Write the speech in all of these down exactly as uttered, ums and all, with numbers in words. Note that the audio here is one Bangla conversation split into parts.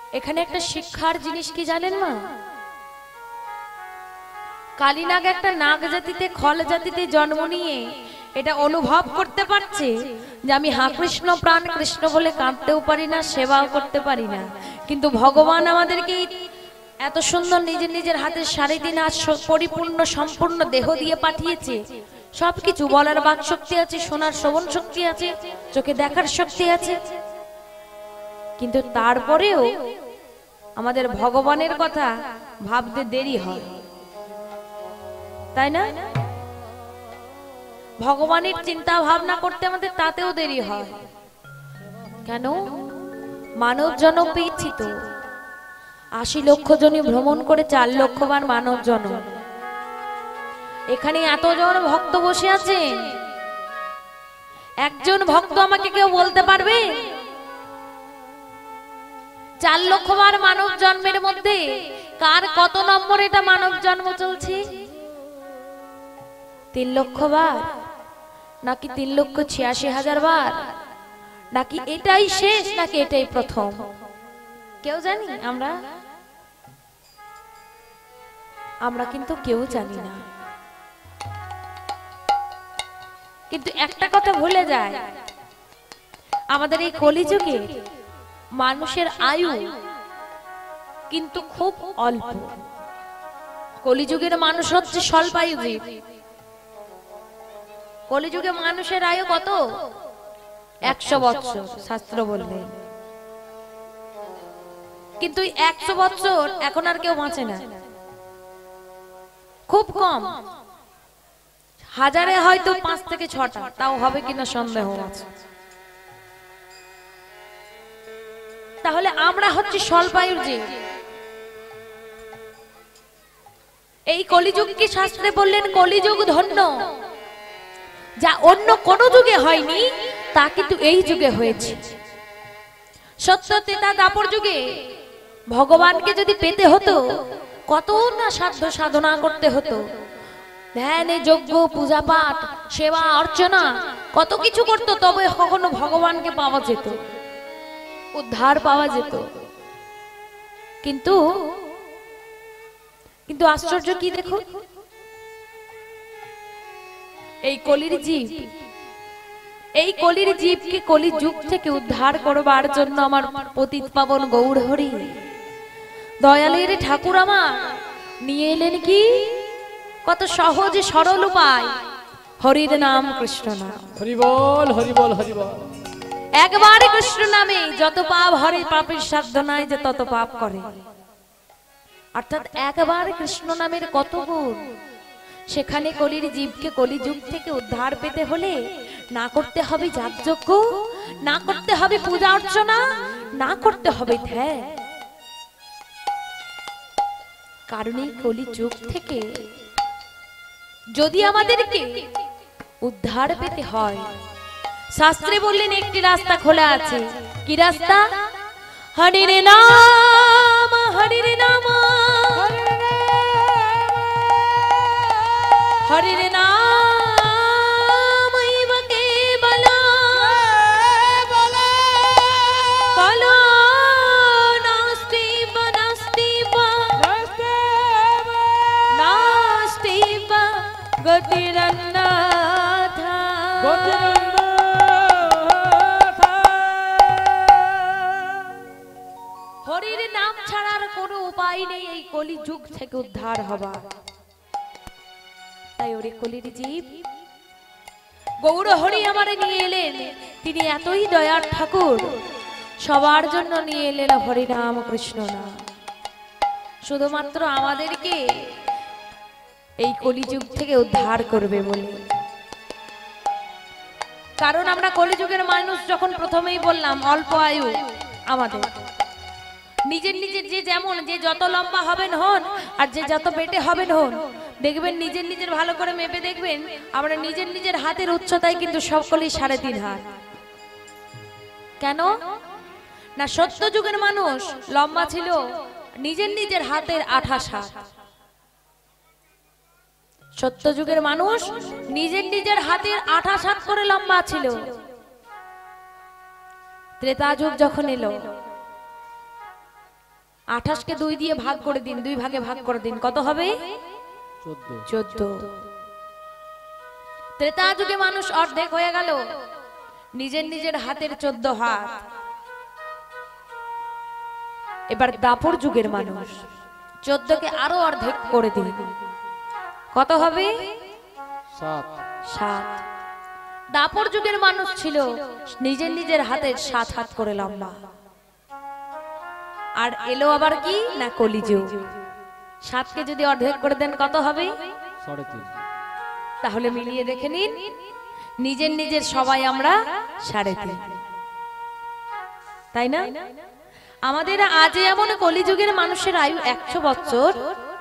এখানে একটা শিক্ষার জিনিস কি জানেন মা? কালীনাগ একটা নাগ জাতিতে খল জাতিতে জন্ম নিয়ে এটা অনুভব করতে পারছে যে আমি হা কৃষ্ণ প্রাণ কৃষ্ণ বলে কাঁদতেও পারি না, সেবাও করতে পারি না, কিন্তু ভগবান আমাদেরকে এত সুন্দর নিজের নিজের হাতে সাড়ে তিন হাত পরিপূর্ণ সম্পূর্ণ দেহ দিয়ে পাঠিয়েছে। সবকিছু বলার বাক শক্তি আছে, শোনার শ্রবণ শক্তি আছে, চোখে দেখার শক্তি আছে, কিন্তু তারপরেও আমাদের ভগবানের কথা ভাবতে দেরি হয়, তাই না? ভগবানের চিন্তা ভাবনা করতে আমাদের তাতেও দেরি হয়। কেন? মানব জন্ম পেয়েছি তো, আশি লক্ষ জনই ভ্রমণ করে চার লক্ষ বার মানব জন্ম। এখানে এতজন ভক্ত বসে আছেন, একজন ভক্ত আমাকে কেউ বলতে পারবে চার লক্ষ বার মানব জন্মের মধ্যে কার কত নম্বর এটা মানব জন্ম চলছে? তিন লক্ষ বার, নাকি তিন লক্ষ ছিয়াশি হাজার বার, নাকি এটাই শেষ, নাকি এটাই প্রথম? কেউ জানি? আমরা আমরা কিন্তু কেউ জানি না। কিন্তু একটা কথা ভুলে যায়, আমাদের এই কলিযুগে মানুষের আয়ু কিন্তু খুব অল্প। কলিযুগের মানুষ হচ্ছে স্বল্পায়ু জীব। কলিযুগে মানুষের আয়ু কত? একশো বৎসর শাস্ত্র বললেন, কিন্তু একশো বৎসর এখন আর কেউ বাঁচে না, খুব কম। হাজারে হয়তো পাঁচ থেকে ছটা, তাও হবে কিনা সন্দেহ আছে। তাহলে আমরা হচ্ছে স্বল্পায়ুর জীব। এই কলিযুগকে শাস্ত্রে বললেন কলিযুগ ধন্য, যা অন্য কোন যুগে হয়নি তা কিন্তু এই যুগে হয়েছে। সত্য তেতা দাপর যুগে ভগবানকে যদি পেতে হতো কত না সাধ্য সাধনা করতে হতো, ধ্যানে যজ্ঞ পূজা পাঠ সেবা অর্চনা কত কিছু করতো, তবে কখনো ভগবানকে পাওয়া যেত, উদ্ধার পাওয়া যেত। কিন্তু কিন্তু আশ্চর্য কি দেখো, এই কলির জীব, এই কলির জীবকে কলি যুগ থেকে উদ্ধার করবার জন্য আমার পতিত পাবন গৌর হরি দয়ালের ঠাকুর আমার নিয়ে এলেন কি কত সহজ সরল উপায়, হরির নাম কৃষ্ণ নাম। হরি বল হরি বল হরি বল। একবার কৃষ্ণ নামে যত পাপ, হরি পাপের সাধ্য নাই যে তত পাপ করে। অর্থাৎ একবার কৃষ্ণ নামের কত গুণ। সেখানে কলির জীবকে কলিযুগ থেকে উদ্ধার পেতে হলে না করতে হবে যাগযজ্ঞ, না করতে হবে পূজা অর্চনা, না করতে হবে ধ্যান। কারণ এই কলিযুগ থেকে যদি আমাদেরকে উদ্ধার পেতে হয়, শাস্ত্রে বললেন একটি রাস্তা খোলা আছে। কি রাস্তা? হরির নাম হরির নাম হরির নাম কেবল কলো নাস্তি নাস্তি নাস্তি গতিরন্নাথা। হরির নাম ছাড়ার কোনো উপায় নেই এই কলি যুগ থেকে উদ্ধার হবার। তাই ওরে কলির জীব গৌর হরি আমারে নিয়ে এলেন, তিনি এতই দয়ার ঠাকুর, সবার জন্য নিয়ে এলেন হরি নাম কৃষ্ণ নাম। শুধুমাত্র আমাদেরকে এই কলিযুগ থেকে উদ্ধার করবে বলে। কারণ আমরা কলিযুগের মানুষ, যখন প্রথমেই বললাম অল্প আয়ু আমাদের, নিজের নিজের যে যেমন যে যত লম্বা হবেন হন আর যে যত বেটে হবেন হন, দেখবেন নিজের নিজের ভালো করে মেপে দেখবেন আমরা নিজের নিজের হাতের উচ্চতায় কিন্তু সকলেই সাড়ে তিন হাত। কেন না? সত্য যুগের মানুষ লম্বা ছিল নিজের নিজের হাতের আঠাশ হাত। সত্য যুগের মানুষ নিজের নিজের হাতের আঠাশ হাত করে লম্বা ছিল। ত্রেতা যুগ যখন এলো আঠাশকে দুই দিয়ে ভাগ করে দিন, দুই ভাগে ভাগ করে দিন, কত হবে? চোদ্দ। চোদ্দ। ত্রেতা যুগে মানুষ অর্ধেক হয়ে গেল, নিজের নিজের হাতের চোদ্দ হাত। এবার দাপর যুগের মানুষ চোদ্দকে আরো অর্ধেক করে দিন, কত হবে? সাত। সাত। দাপর যুগের মানুষ ছিল নিজের নিজের হাতের সাত হাত করে লম্বা। আর এলো আবার কি না কলিযুগ, সাতকে যদি অর্ধেক করে দেন কত হবে? সাড়ে তিন। তাহলে মিলিয়ে দেখে নিন, নিজের নিজের সবাই আমরা সাড়ে তিন, তাই না? আমাদের আজ এমন কলিযুগের মানুষের আয়ু একশো বছর,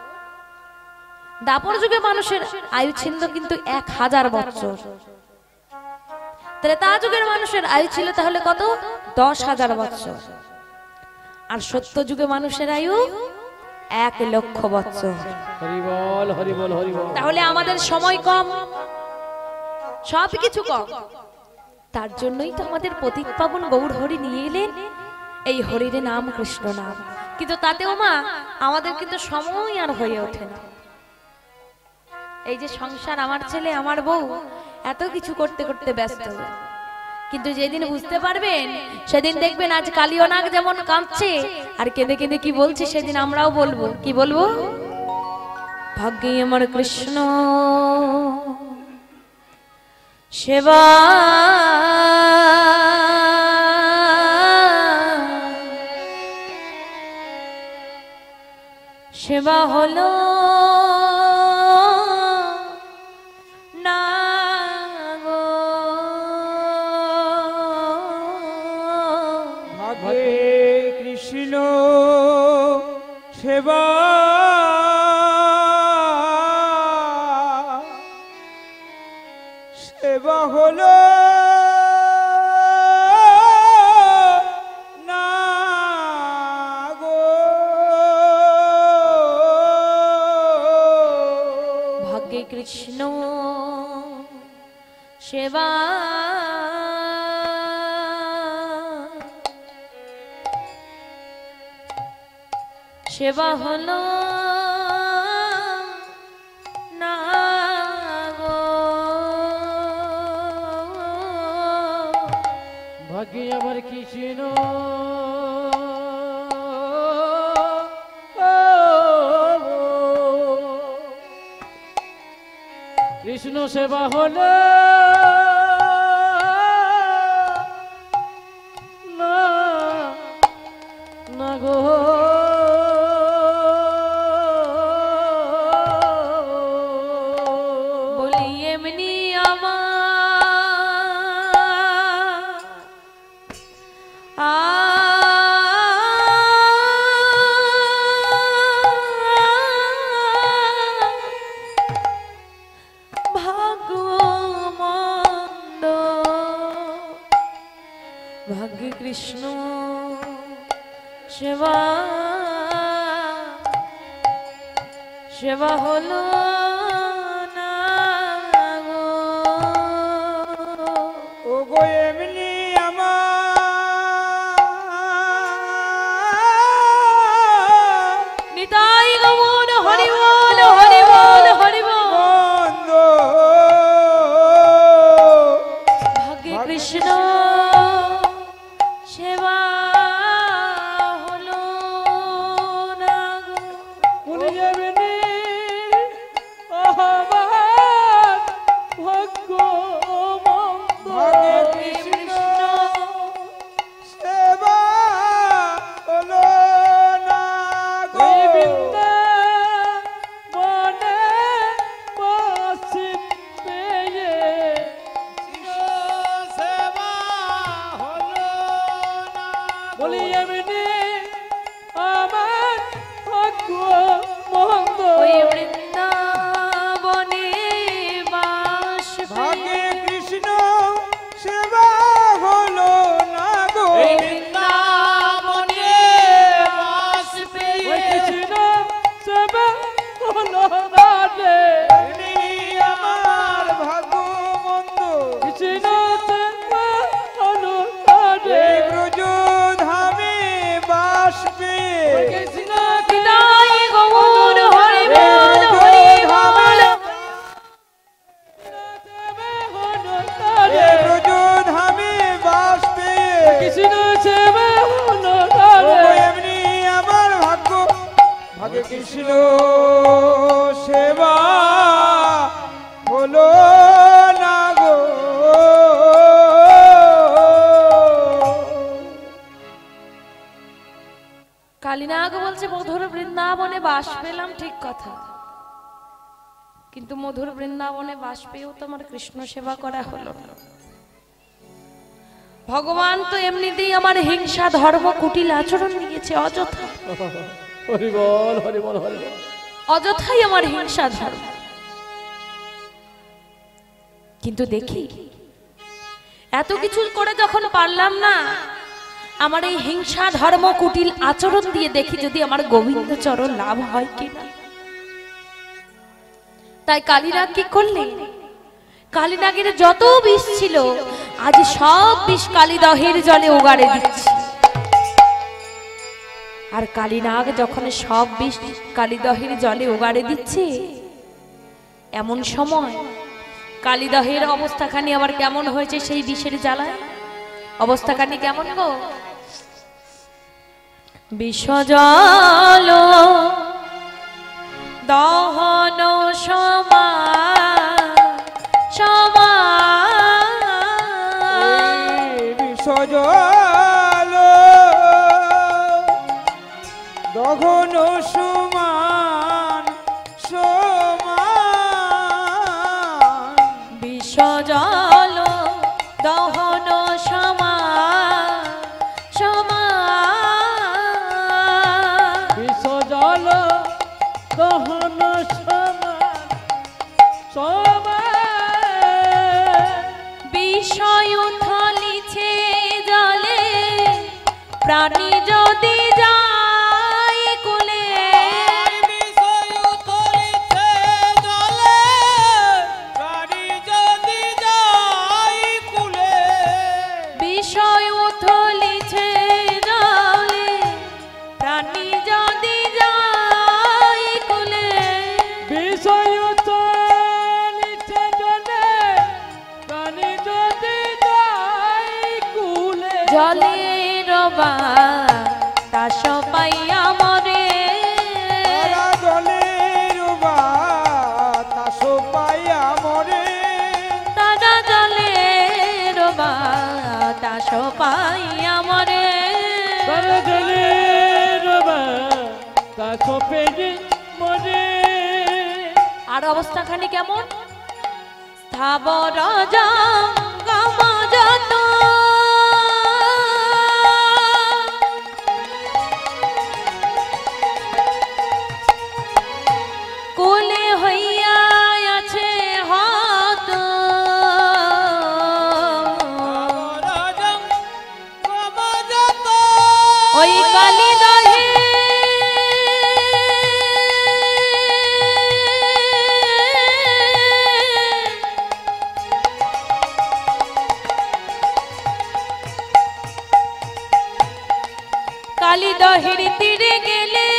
দাপর যুগের মানুষের আয়ু ছিল কিন্তু এক হাজার বছর। ত্রেতা যুগের মানুষের আয়ু ছিল তাহলে কত? দশ হাজার বছর। আর সত্য যুগে মানুষের আয়ু এক লক্ষ বছর। হরি বল, হরি বল, হরি বল। তাহলে আমাদের সময় কম, সবকিছু কম, তার জন্যই তো আমাদের পতিত পাবন গৌর হরি নিয়ে এলেন এই হরির নাম, কৃষ্ণ নাম। কিন্তু তাতেও মা আমাদের কিন্তু সময় আর হয়ে ওঠে না। এই যে সংসার, আমার ছেলে আমার বউ এত কিছু করতে করতে ব্যস্ত, কিন্তু যেদিন বুঝতে পারবেন সেদিন দেখবেন আজ কালীয় নাগ যেমন কাঁদছে আর কেঁদে কেঁদে কি বলছে, সেদিন আমরাও বলবো, কি বলবো? ভাগ্যে আমার কৃষ্ণ সেবা সেবা হলো না গো। ভাগ্যে কৃষ্ণ সেবা সেবা হলো না গো। ভাগ্যে কৃষ্ণ সেবা সেবা হলো না গো। ভাগ্যে আমার কৃষ্ণ কৃষ্ণ সেবা হলো না না গো। বলি এমনি আমার আ ভাগ্য মন্দ, ভাগ্যে কৃষ্ণ সেবা সেবা হলো না গো। ও গো এমনি আমার নিতাই গমন হরি বল, হরি বল, হরি বল। বন্ধ ভাগ্যে কৃষ্ণ সেবা হলো না গো। উনি যাবেন কৃষ্ণ সেবা হলো না গো। কালীনাগ বলছে মধুর বৃন্দাবনে বাস পেলাম, ঠিক কথা, কিন্তু মধুর বৃন্দাবনে বাস পেয়েও তোমার কৃষ্ণ সেবা করা হলো না। ভগবান তো এমনিতেই আমার হিংসা ধর্ম কুটিল আচরণ দিয়েছে অযথা, হরি বল হরি বল হরি বল। অযথাই আমার হিংসা ধর্ম। কিন্তু দেখি এত কিছু করে যখন পারলাম না, আমার এই হিংসা ধর্ম কুটিল আচরণ দিয়ে দেখি যদি আমার গোবিন্দ চরণ লাভ হয় কিনা। তাই কালীনাগ কি করলে, কালীনাগের যত বিষ ছিল আজ সব বিষ কালীদহের জলে উগাড়ে দিচ্ছে। আর কালীনাগ যখন সব বিষ কালীদহের জলে উগাড়ে দিচ্ছে, এমন সময় কালীদহের অবস্থাখানি আবার কেমন হয়েছে সেই বিষের জ্বালায়। অবস্থাখানি কেমন গো? বিষ জল দহন সমান সমান, বিসজল দহন সমান সমান, বিষ জল দহন সমান সমান, বিষ জল দহন সমান সমান, বিষয় থলিছে জলে প্রাণী যদি যায় কুলে, বিষয় তলিছে জলে প্রাণী যদি যায় কুলে, বিষয় থলিছে জলে প্রাণী যদি যায় কুলে, বিষয় চলিছে জলে প্রাণী যদি যায় কুলে, জলের বাতাস পাইয়া মরে, তারা জলের বাতাস পাইয়া মরে, তারা জলের বাতাস পাইয়া মরে, তারা জলের বাতাস পেয়ে মরে। আর অবস্থাখানি কেমন? স্থাবর জঙ্গম যত কোলে হইয়া আছে হত, ওই কালীদহে কালীদহের তীরে গেলে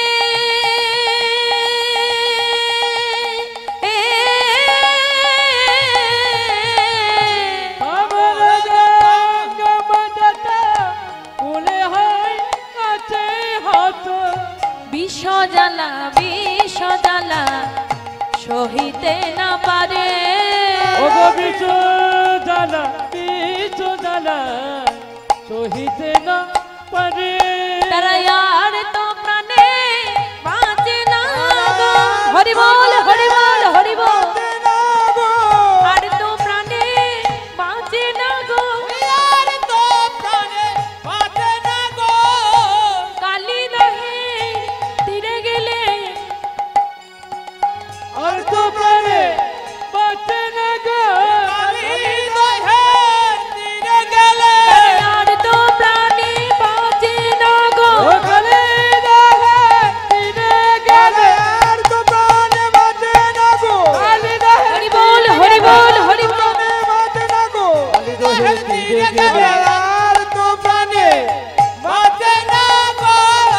আমার জঙ্গম যত কুলে হয় আছে হত, বিষ জ্বালা বিষ জ্বালা সহিতে না পারে, ওগো বিষ জ্বালা বিষ জ্বালা সহিতে না পারে, তারা আর তো প্রাণে বাঁচে না গো। হরি বল হরি বল হরি বল। আর তো প্রাণে বাঁচে না গো, আর তো প্রাণে বাঁচে না গো, কালীদহে তীরে গেলে আর তো প্রাণে বাঁচে না গো, কালীদহের তীরে গেলে, আর তো প্রাণে বাঁচে না গো, ও কালীদহের তীরে গেলে, আর তো প্রাণে বাঁচে না গো, কালীদহের হরি বল হরি বল হরি বল। প্রাণে বাঁচে না গো, কালীদহের তীরে গেলে, আর তো প্রাণে বাঁচে না গো।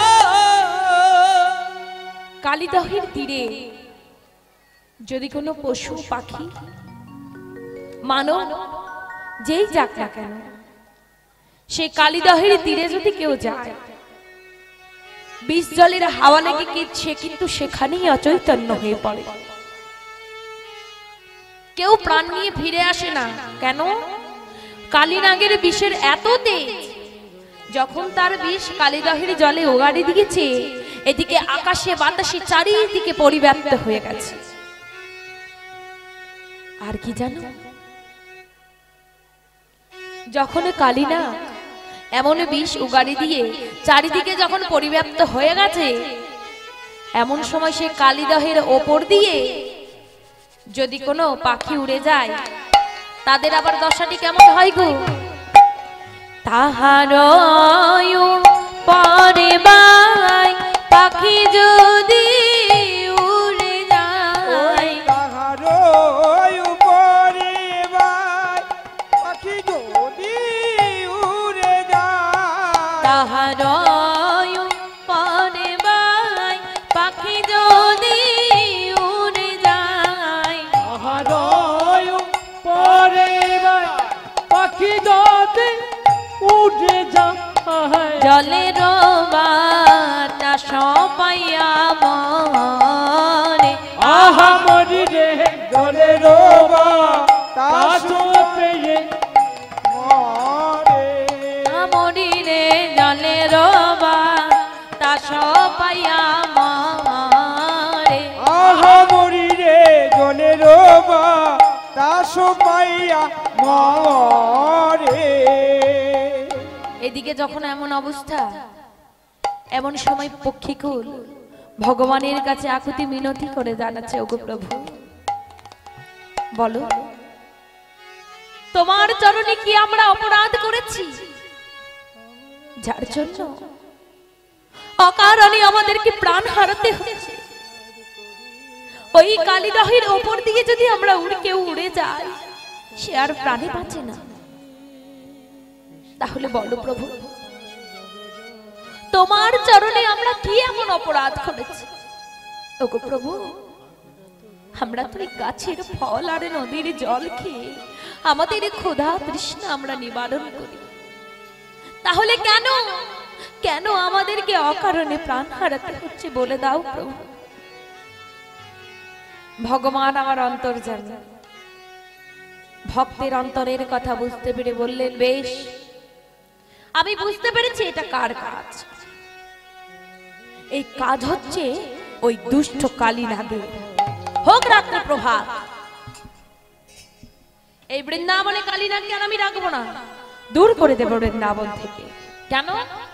কালীদহের তীরে যদি কোনো পশু পাখি মানব যেই যাক না কেন, সে কালীদহের তীরে যদি কেউ যায় বিষ জলের হাওয়া লেগে কি সে কিন্তু সেখানেই অচৈতন্য হয়ে পড়ে, কেউ প্রাণ নিয়ে ফিরে আসে না। কেন? কালীনাগের বিষের এত তেজ, যখন তার বিষ কালীদহের জলে ওগাড়ি দিয়েছে, এদিকে আকাশে বাতাসে চারিদিকে পরিব্যাপ্ত হয়ে গেছে। আর কি জানো, যখন কালীনাগ এমন বিষ উগাড়ি দিয়ে চারিদিকে যখন পরিব্যাপ্ত হয়ে গেছে, এমন সময় সে কালীদহের ওপর দিয়ে যদি কোনো পাখি উড়ে যায়, তাদের আবার দশাটি কেমন হয় গো? তাহার পরে বাই পাখি যদি উড়ে যায়, তাহার উপরে বাই পাখি যদি উড়ে যায়, তাহার পরে বাই পাখি যদি উড়ে যায়, তাহার পরে পাখি যদি উড়ে যায়, জলের বাতাস পাইয়া মরে, আহা মরি রে জলের বাতাস পেয়ে মরে, মরি রে জলের বাতাস পাইয়া মরে। আহা মরি রে জলের বাতাস পাইয়া মরে। এদিকে যখন এমন অবস্থা, এমন সময় পক্ষীকুল ভগবানের কাছে আকুতি মিনতি করে জানাচ্ছে, ওগো প্রভু, বলো তোমার চরণে কি আমরা অপরাধ করেছি যার জন্য অকারণে আমাদেরকে প্রাণ হারাতে হয়েছে? ওই কালীদহের ওপর দিয়ে যদি আমরা উড়ে কেউ উড়ে যাই, সে আর প্রাণে বাঁচে না। তাহলে বলো প্রভু, তোমার চরণে আমরা কি এমন অপরাধ করেছি? ওগো প্রভু, আমরা তো এই গাছের ফল আর নদীর জল খেয়ে আমাদের ক্ষুধা তৃষ্ণা আমরা নিবারণ করি, তাহলে কেন কেন আমাদেরকে অকারণে প্রাণ হারাতে হচ্ছে বলে দাও প্রভু। ভগবান আমার অন্তর জানে, ভক্তের অন্তরের কথা বুঝতে পেরে বললেন, বেশ, আমি বুঝতে পেরেছি এটা কার কাজ। এই কাজ হচ্ছে ওই দুষ্ট কালীনাগের। হোক রাত্রে প্রভাত, এই বৃন্দাবনে কালীনাগকে আর আমি রাখবো না, দূর করে দেব বৃন্দাবন থেকে। কেন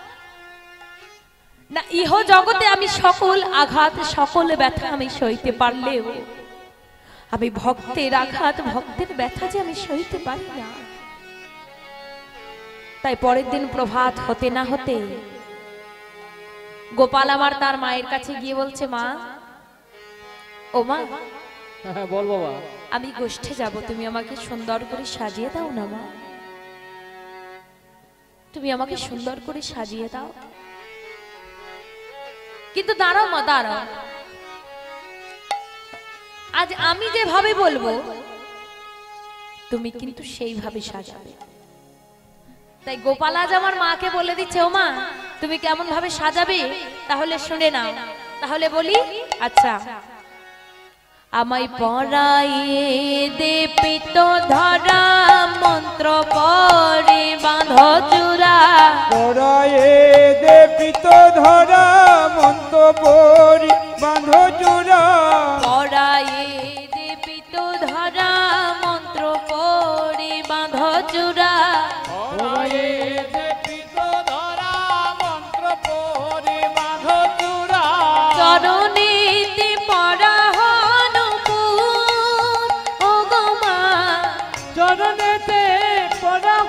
না, ইহ জগতে আমি সকল আঘাত সকল ব্যথা আমি সইতে পারলেও আমি ভক্তের আঘাত ভক্তের ব্যথা যে আমি সইতে পারি না। তাই পরের দিন প্রভাত হতে না হতে গোপাল আমার তার মায়ের কাছে গিয়ে বলছে, মা, ও মা, হ্যাঁ বল বাবা, আমি গোষ্ঠে যাব, তুমি আমাকে সুন্দর করে সাজিয়ে দাও না মা, তুমি আমাকে সুন্দর করে সাজিয়ে দাও। কিন্তু দাঁড়াও মা, দাঁড়াও, আজ আমি যেভাবে বলবো তুমি কিন্তু সেইভাবে সাজাবে। তাই গোপাল আজ আমার মাকে বলে দিচ্ছে, ও মা, তুমি কেমন ভাবে সাজাবে তাহলে শুনে নাও। তাহলে বলি, আচ্ছা, আমায় পরাইয়ে দে পিত ধরা মন্ত্র পরে বাঁধ চূড়া, পরায়ে দে পিত ধরা মন্ত্র পরি বাঁধ চূড়া, পরাইয়ে দে পিত ধরা মন্ত্র পরে বাঁধ চূড়া, পরায়ে দে পিত ধরা মন্ত্র পরে বাঁধ চূড়া, চরণেতে পরা চরণেতে পরা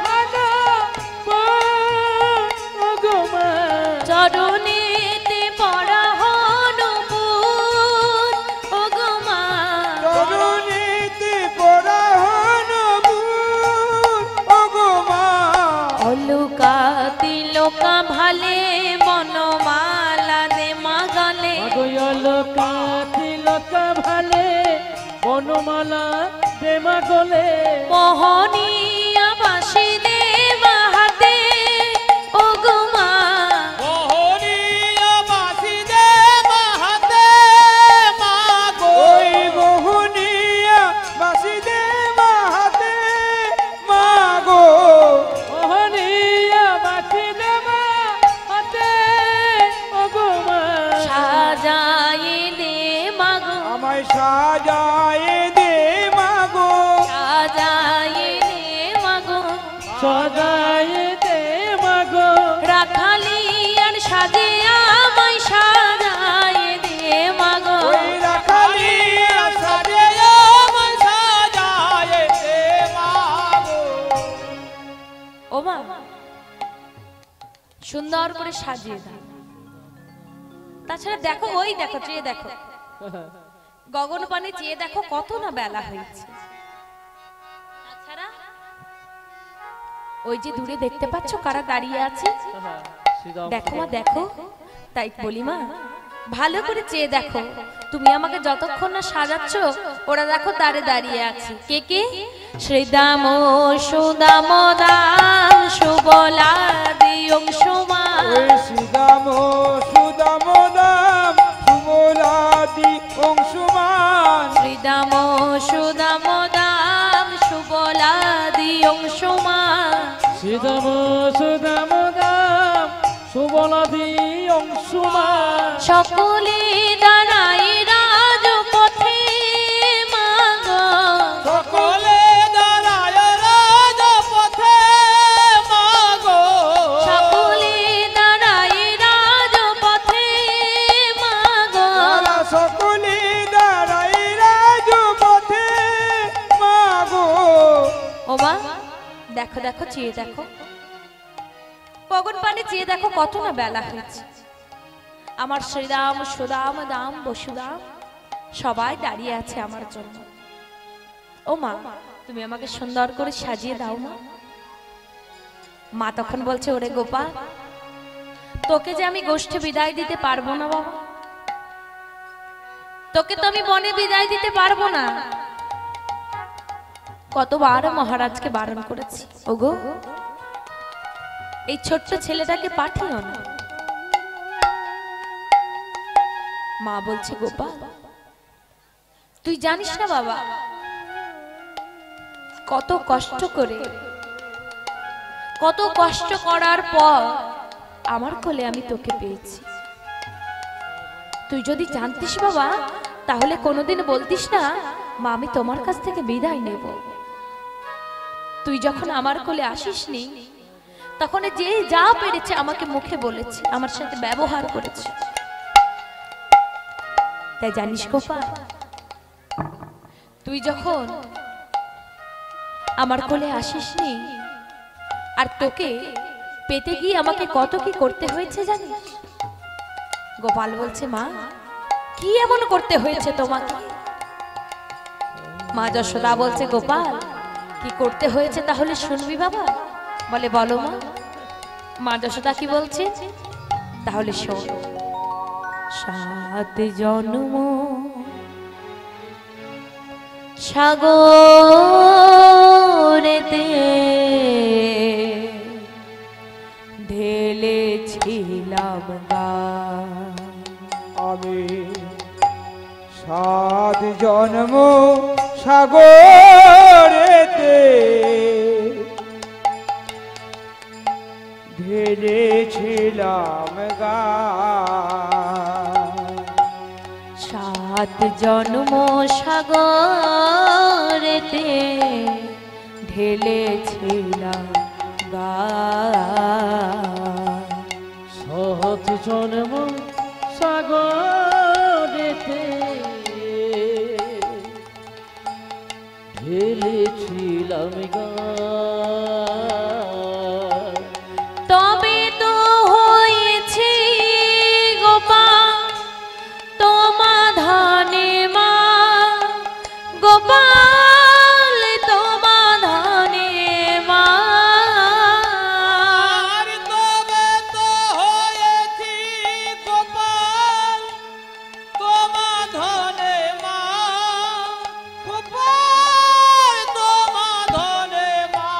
চরণেতে পরা হনুপুর, ও গো মা, চরণেতে পরা হনুপুর, ও গো মা, অলুকা তিলকা ভালে বনমালা দে মা গলে, লোকা তিলকা ভালে বনমালা দে মা গলে, মোহনিয়া বাসি দে মা হাতে, ও গো মা, মোহনিয়া বাসি আমায় সাজায় দে মাগো সাজায় দে মাগো সদাই দে মাগো রাখালি আর সাজে আমায় সাজায় দে মাগো ওই রাখালি সাজে আমায় সাজায় দে মাগো। ও মা সুন্দর করে সাজিয়ে দাও। তাছাড়া দেখো ওই দেখো চেয়ে দেখো গগন পানে চেয়ে দেখো কত না বেলা হয়েছে। তাছাড়া ওই যে দূরে দেখতে পাচ্ছ কারা দাঁড়িয়ে আছে দেখো মা দেখো। তাই বলি মা ভালো করে চেয়ে দেখো তুমি আমাকে যতক্ষণ না সাজাচ্ছ ওরা দেখো দাঁড়ে দাঁড়িয়ে আছে। কে কে? শ্রীদাম সুদাম দাম সুবলাদি অংশুমান ওই শ্রীদাম সুদাম দাম সুবলাদি অংশুমান শ্রীদাম সুদাম দাম সুবলাদি অংশুমান শ্রীদাম সুদাম দাম সুবলাদি অংশুমান সকলে দাঁড়াই রাজপথে মাগো সকলে দাঁড়ায় রাজপথে মাগো সকলে দাঁড়াই রাজপথে মাগো তারা সকলে দাঁড়ায় রাজপথে মাগো। ও মা দেখো দেখো চেয়ে দেখো পগন পানে চেয়ে দেখো কত না বেলা হয়েছে। আমার শ্রীরাম সুদাম দাম বসুদাম সবাই দাঁড়িয়ে আছে আমার জন্য। ও মা তুমি আমাকে সুন্দর করে সাজিয়ে দাও মা। মা তখন বলছে ওরে গোপাল তোকে যে আমি গোষ্ঠে বিদায় দিতে পারবো না বাবা, তোকে তো আমি বনে বিদায় দিতে পারবো না। কতবার মহারাজকে বারণ করেছি ওগো এই ছোট্ট ছেলেটাকে পাঠিও না। মা বলছে গোপাল তুই জানিস না বাবা কত কষ্ট করে কত কষ্ট করার পর আমার কোলে আমি তোকে পেয়েছি। তুই যদি জানতিস বাবা তাহলে কোনোদিন বলতিস না মা আমি তোমার কাছ থেকে বিদায় নেব। তুই যখন আমার কোলে আসিসনি তখন যে যা পেরেছে আমাকে মুখে বলেছে, আমার সাথে ব্যবহার করেছে। তাই জানিস গোপাল তুই যখন আমার কোলে আসিসনি আর তোকে পেতে গিয়ে আমাকে কত কি করতে হয়েছে জানিস? গোপাল বলছে মা কি এমন করতে হয়েছে তোমাকে? মা যশোদা বলছে গোপাল কি করতে হয়েছে তাহলে শুনবি বাবা? বলে বলো মা। মা যশোদা কি বলছে তাহলে শোন। সাত জন্ম সাগরেতে ঢেলেছিলাম গা আমি সাত জন্ম সাগরেতে ঢেলেছিলাম গা সাত জন্ম সাগরেতে ঢেলেছিলাম গা সহজ জন্ম সাগরেতে ঢেলেছিলাম গা তবে তো হয়েছে গোপাল তোমা ধনে মা গোপাল তোমা ধনে মা আর তবে তো হয়েছি গোপাল তোমা ধনে মা গোপাল তোমা ধনে মা।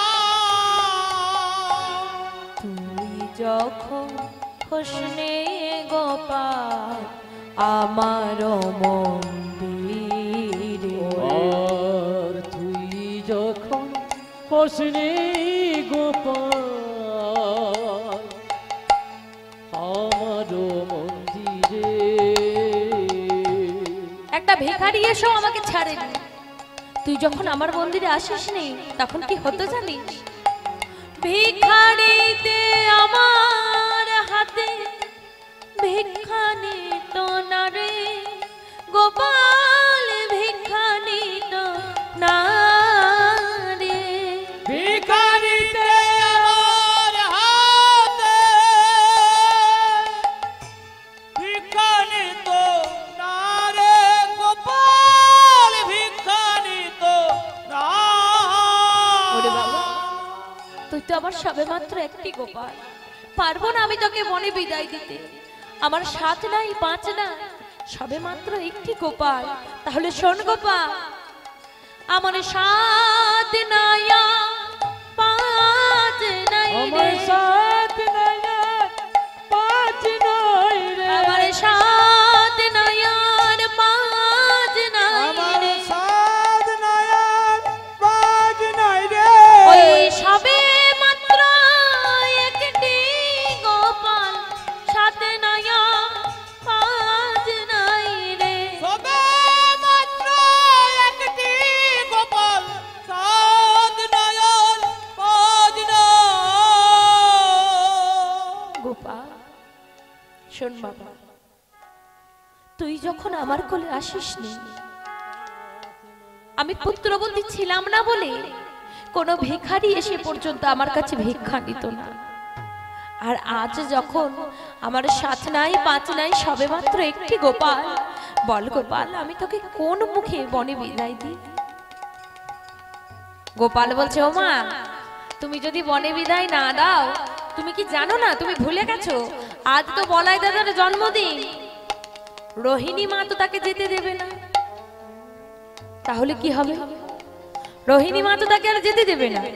তুই যখন হোসনে গোপাল আমার মন্দিরে আর তুই যখন হোসনে গোপাল আমার মন্দিরে একটা ভিখারি এসেও আমাকে ছাড়েনি। তুই যখন আমার মন্দিরে আসিস নি তখন কি হতো জানিস? ভিখারিতে আমার হাতে ভিক্ষা নিত না রে গোপাল, ভিক্ষা নিত না রে। ভিখারিতে আমার হাতে ভিক্ষা নিত না রে গোপাল, ভিক্ষা নিত না। ওরে বাবা, তুই তো আমার সবে মাত্র একটি গোপাল, পারবো না আমি তোকে বনে বিদায় দিতে। আমার সাত নাই পাঁচ না, সবে মাত্র একটি গোপাল। তাহলে শোন গোপাল, আমার সাত নাই পাঁচ নাই আমার রে, সাথ নাই পাঁচ নয় রে, আমার সাত নাই পাঁচ নাই আমার রে, সাধ নয়ন বাজ নাই রে। ওই সবে মাত্র একটি গোপাল, সাত নাই পাঁচ নাই রে। সবে মাত্র একটি গোপাল, সাধ নয়ন বাজ নাই। গোপাল শোন বাবা, তুই যখন আমার কোলে আসিস নি, আমি পুত্রবতী ছিলাম না বলে কোনো ভিখারি এসে পর্যন্ত আমার কাছে ভিক্ষা নিত না। আর আজ যখন আমার সাত নাই পাঁচ নাই সবে মাত্র একটি গোপাল, বল গোপাল আমি তোকে কোন মুখে বনে বিদায় দিই? গোপাল বলছে, ও মা, তুমি যদি বনে বিদায় না দাও, তুমি কি জানো না, তুমি ভুলে গেছো আজ তো বলাই দাদার জন্মদিন, রোহিণী মা তো তাকে যেতে দেবে না। তাহলে কি হবে? রোহিণী মা তো তাকে আর যেতে দেবে না।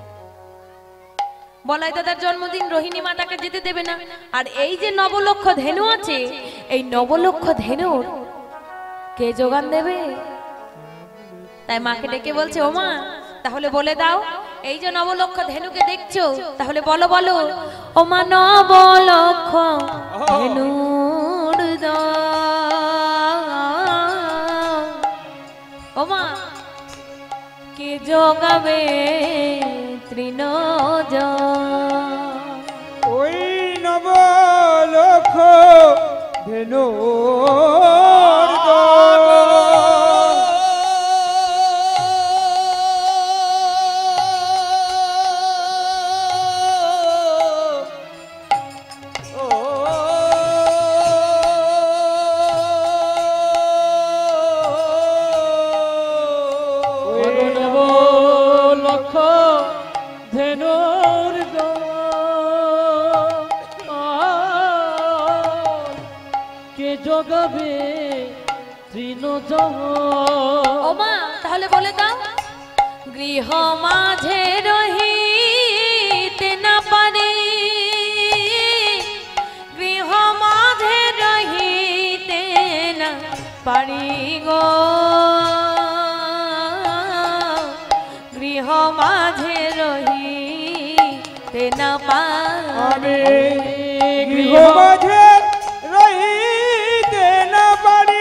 বলাই দাদার জন্মদিন, রোহিণী মা তাকে যেতে দেবে না। আর এই যে নবলক্ষ ধেনু আছে, এই নবলক্ষ ধেনুর কে যোগান দেবে? তাই মাকে ডেকে বলছে, ও মা, তাহলে বলে দাও, এই যে নবলক্ষ ধেনুকে দেখছো, তাহলে বলো বলো, ও মা নবলক্ষ ধেনুর দাও, ও মা কে যোগাবে তৃণজ। ওই নব লক্ষ ধেনু নব লক্ষ ধেনুর দোয়াল, কে জগাবে তৃণজ। ও মা, তাহলে বলে দাও, গৃহ মাঝে রহিতে না পারে, গৃহ মাঝে রহিতে না পারি গো, গৃহ মাঝে রহিতে না পারি। আমি গৃহ মাঝে রহিতে না পারি,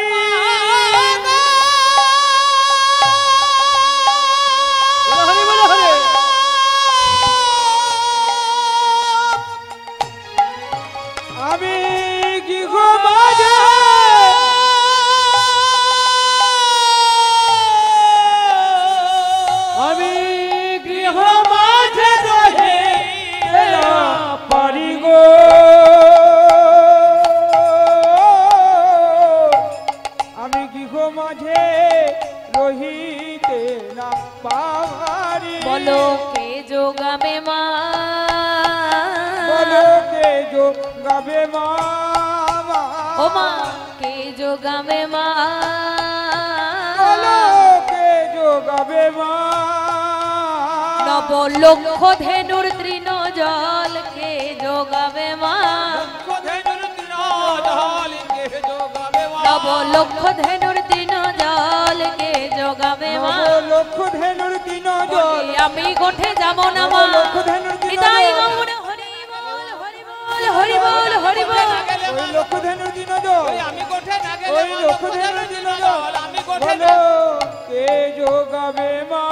আমি গৃহ মাঝে আমি গৃহ মাঝে রহিতে না পারি গো। আমি গৃহ মাঝে রহিতে না পারি, বলো কে যোগাবে মা, বলো কে যোগাবে মা, ও মা কে যোগাবে মা, বলো কে যোগাবে মা। নব লক্ষ ধেনুর তৃণ জল কে যোগাবে মা, নব লক্ষ ধেনুর তৃণ জল কে যোগাবে মা। লক্ষ ধেনুর তিন জল, আমি গোঠে যাব না মা, লক্ষ ধেনুর তিন নিতাই জল, গৌড়ে হরি বল হরি বল হরি বল হরি বল। ওই লক্ষ ধেনুর তিন জল, আমি কোঠে না ওই লক্ষ ধেনুর তিন জল, আমি আলো কে যোগাবে মা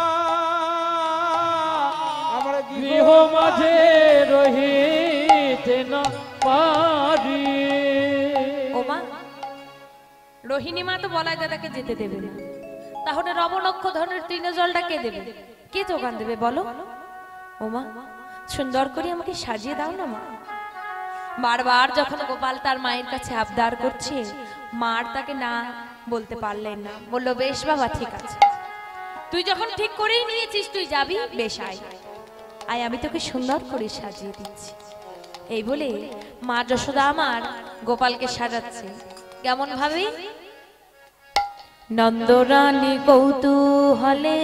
আমরা গৃহ মাঝে রহিতে না পারি। ও মা, রোহিণী মা তো বলাই দাদাকে যেতে দেবে না, তাহলে রবলক্ষ ধনের তৃণজলটা কে দেবে, কে যোগান দেবে বলো? ও মা, সুন্দর করে আমাকে সাজিয়ে দাও না মা। বারবার যখন গোপাল তার মায়ের কাছে আবদার করছে, মার তাকে না বলতে পারলেন না, বললো বেশ বাবা ঠিক আছে, তুই যখন ঠিক করেই নিয়েছিস তুই যাবি, বেশ আয় আয়, আমি তোকে সুন্দর করে সাজিয়ে দিচ্ছি। এই বলে মা যশোদা আমার গোপালকে সাজাচ্ছে কেমন ভাবে, নন্দরানী কৌতূহলে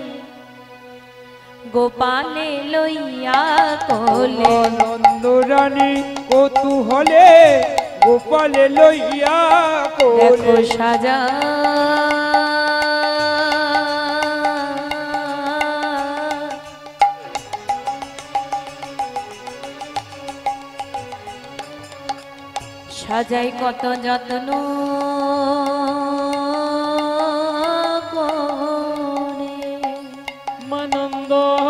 গোপালে লইয়া কোলে, নন্দরানী কৌতূহলে গোপালে লইয়া দেখো কোলে সাজা সাজাই কত যত্ন করে, মানন্দ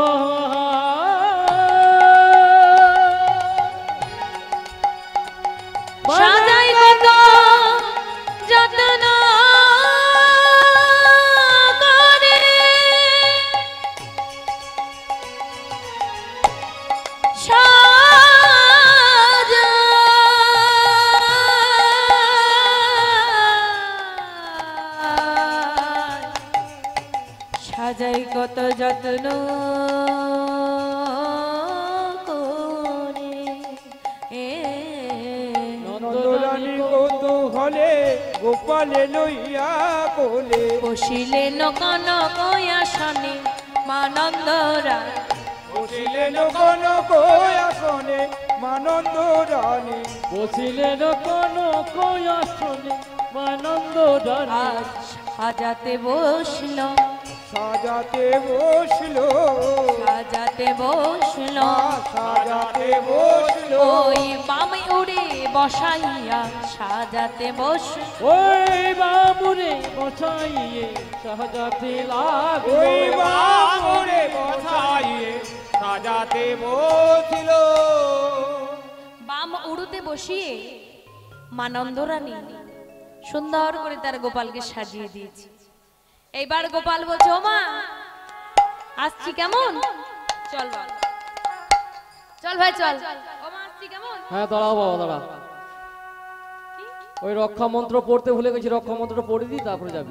সাজাই কত যত্ন করে, সাজাই কত যত্ন করে, এ নন্দরানী কৌতূহলে গোপালে লইয়া কোলে বসিলেন কনক আসনে মানন্দরা, বসিলেন কনক আসনে মানন্দ রানী বসিলেন কোন আসনে মানন্দ রানী, আজ সাজাতে বসল সাজাতে বসলো সাজাতে বসল, সাজাতে বসলো ওই বামে উড়ে বসাইয়া সাজাতে বসল, ওই বাবুরে বসাইয়ে সাজাতে লাগলো, ওই বামরে বসাইয়ে সাজাতে বসিল বাম উড়ুতে বসিয়ে মানন্দরানী সুন্দর করে তার গোপালকে সাজিয়ে দিয়েছে। এইবার গোপাল বলছে, ও মা আসছি কেমন, চল বল, চল ভাই চল, ও মা আসছি কেমন, হ্যাঁ দাঁড়াও বাবা দাঁড়া, ওই রক্ষা মন্ত্র পড়তে ভুলে গেছি, রক্ষা মন্ত্রটা পড়ে দিই তারপরে যাবি।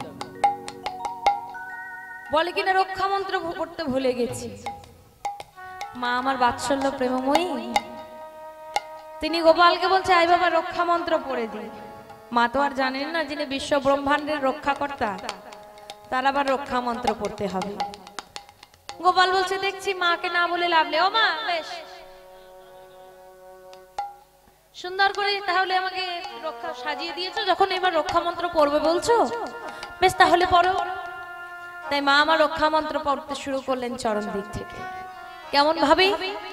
বলে কিনা রক্ষা মন্ত্র পড়তে ভুলে গেছি। মা আমার বাৎসল্য প্রেমময়ী, তিনি গোপালকে বলছে আই বাবা রক্ষা মন্ত্র পড়ে দি। মা তো আর জানেন না যিনি বিশ্ব ব্রহ্মাণ্ডের রক্ষাকর্তা, তার আবার রক্ষা মন্ত্র পড়তে হবে। গোপাল বলছে দেখছি মাকে না বলে লাভ নেই, ও মা বেশ সুন্দর করে তাহলে আমাকে রক্ষা সাজিয়ে দিয়েছো, যখন এবার রক্ষা মন্ত্র পড়বে বলছো বেশ তাহলে পড়ো। তাই মা আমার রক্ষা মন্ত্র পড়তে শুরু করলেন চরণ দিক থেকে। কেমন ভাবে,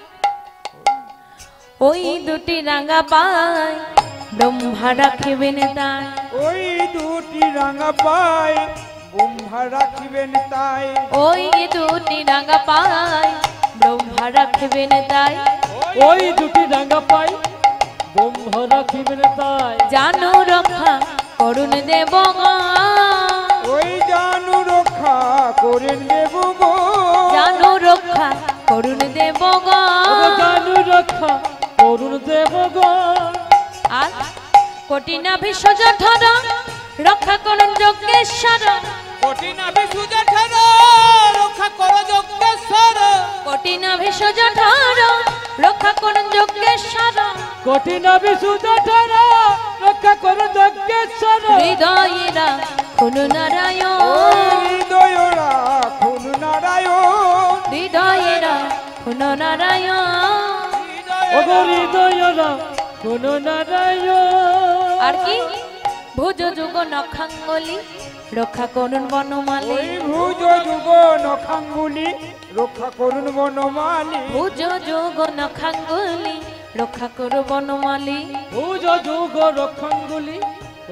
ওই দুটি রাঙা পায় ব্রহ্মা রাখিবেন তাই, ওই দুটি রাঙা পায় ব্রহ্মা রাখিবেন তাই, ওই দুটি রাঙা পায় ব্রহ্মা রাখিবেন তাই, ওই দুটি ডাঙ্গা পাই ব্রহ্ম রাখিবেন তাই, জানো রক্ষা করুণ দেব ওই জানু রক্ষা করেন দেব গো, জানো রক্ষা করুণ দেব ওগো জানু রক্ষা করুণ দেব গো, আর কঠিনা ভীষজ ধর রক্ষা করুন যজ্ঞেশ্বর, কঠিনা বিশুদ্ধ ঠের রক্ষা কর যজ্ঞেশ্বর, কঠিনা ভীষজ ধর রক্ষা করুন যজ্ঞেশ্বর, কঠিন বিশুদ্ধ ঠারা রক্ষা করো যজ্ঞেশ্বর, হৃদয়েরা খুন নারায়ণ, হৃদয়রা খুন নারায়ণ, হৃদয়েরা খুন নারায়ণ, ওগো হৃদয়রা কোন নারায়ণ, আর কি ভুজ যুগ নখাঙ্গলি রক্ষা করুন বনমালী, ওই ভুজ যুগ নখাঙ্গুলি রক্ষা করুন বনমালী, ভুজ যুগ নখাঙ্গলি রক্ষা করু বনমালী, ভুজ যুগ রক্ষাঙ্গুলি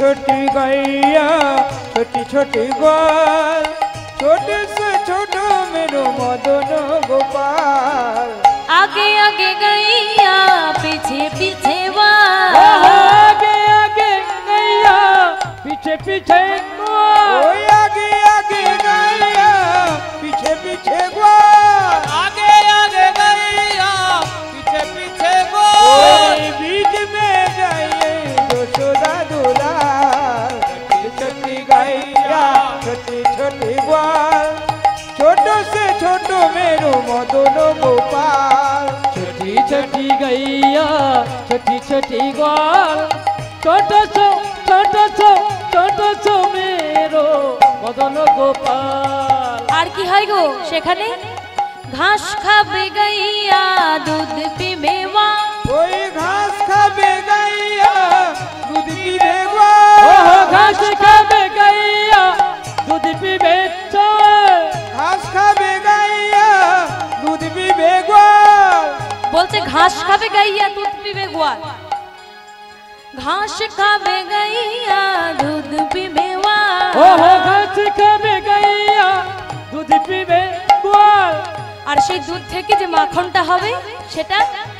छोटी गैया छोटी छोटी ग्वाल छोटे से छोटो मेरो मदन गोपाल आगे आगे गैया पीछे पीछे ओहो, वाल आगे आगे गैया पीछे पीछे ग्वाल। ओए आगे आगे गैया पीछे पीछे ग्वाल आगे आगे गैया पीछे पीछे गोल ओए बीच में जाइए यशोदा दुलाल छोटी छोटी गैया छोटी छोटी ग्वाल छोटो से छोटो मेरो मदन गोपाल छोटी छोटी गैया छोटी छोटी ग्वाल छोटो सो छोटो सो छोटो सो मेरो मदन गोपाल। আর কি হয় গো সেখানে ঘাস খাবে গাইয়া দুধ পিবে ওয়াল ওই ঘাস খাবে গাইয়া দুধ পিবে ओहो, গ্বাল घास खाबे गैया दूध पीबे चल। ঘাস খাবে গাইয়া দুধ পিবে গ্বাল বলছে ঘাস খাবে গাইয়া দুধ পিবে গোয়াল ঘাস খাবে গাইয়া দুধ পিবে ओहो, ওয়াল घास खाबे गैया दूध पीबे ग्वाल। আর সেই দুধ থেকে যে মাখনটা হবে সেটা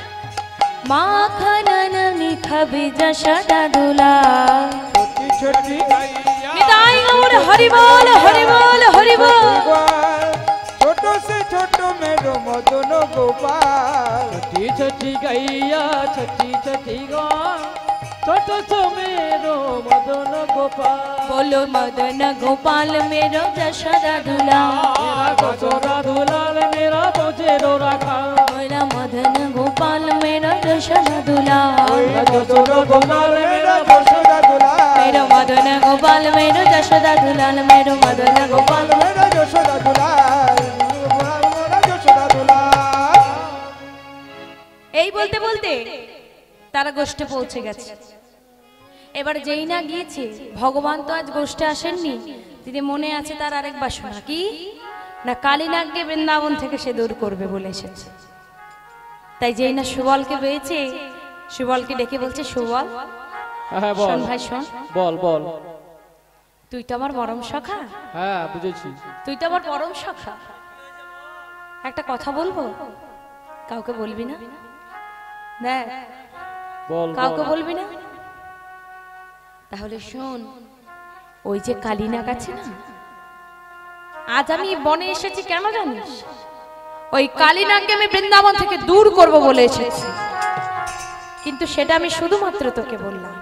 মাখন নানি খাবে যশোদা দুলা ছোটি ছোটি নিতাই গৌর হরি বল হরি বল হরি বল গ্বাল ছোট সে ছোট मेरो মদন গোপাল छोटी छोटी गैया छोटी छोटी ग्वाल छोटो सो मेरो मदन गोपाल। बोलो मदन गोपाल मेरो যশোদা দুলা मेरा गोचोरा दुलाल मेरा बोझेरो रखा मेरा मदन गोपाल मेरा যশোদা দুলা मेरा गोचोरा दुलाल मेरा যশোদা দুলাল मेरो मदन गोपाल मेरो যশোদা দুলাল मेरो मदन गोपाल मेरा যশোদা দুলাল मेरा যশোদা দুলাল এই বলতে বলতে তারা গোষ্ঠে পৌঁছে গেছে। এবার যেই না গিয়েছে ভগবান তো আজ গোষ্ঠে আসেননি, তিনি মনে আছে তার আরেক বাসনা কি না কালীনাগকে বৃন্দাবন থেকে সে দূর করবে বলে এসেছে। তাই যেই না সুবলকে পেয়েছে সুবলকে ডেকে বলছে সুবল হ্যাঁ বল শোন ভাই শোন, বল বল তুই তো আমার পরম সখা, হ্যাঁ বুঝেছি তুই তো আমার পরম সখা, একটা কথা বলবো, কাউকে বলবি না? দেখ বল কাউকে বল। বলবি না? তাহলে শোন, ওই যে কালীনাগ আছে না, আজ আমি বনে এসেছি কেন জানিস? ওই কালীনাগকে আমি বৃন্দাবন থেকে দূর করব বলে এসেছি, কিন্তু সেটা আমি শুধুমাত্র তোকে বললাম।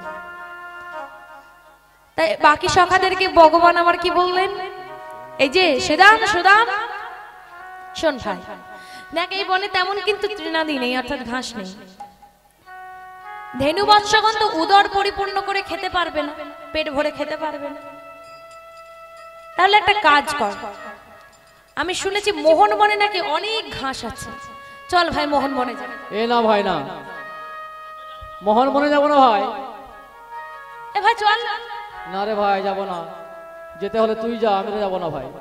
তাই বাকি সখাদেরকে ভগবান আমার কি বললেন, এই যে সুদাম সুদাম শোন ভাই, দেখ এই বনে তেমন কিন্তু তৃণাদি নেই, অর্থাৎ ঘাস নেই। ধেনু বৎসগণ তো উদর পরিপূর্ণ করে খেতে পারবে না, পেট ভরে খেতে পারবে না। তাহলে একটা কাজ কর, আমি শুনেছি মোহন বনে নাকি অনেক ঘাস আছে, চল ভাই মোহন বনে যাই। এ না ভাই না, মোহন মনে যাবো না ভাই, এ ভাই চল না। না রে ভাই যাবো না, যেতে হলে তুই যা, আমি তো যাবো না ভাই।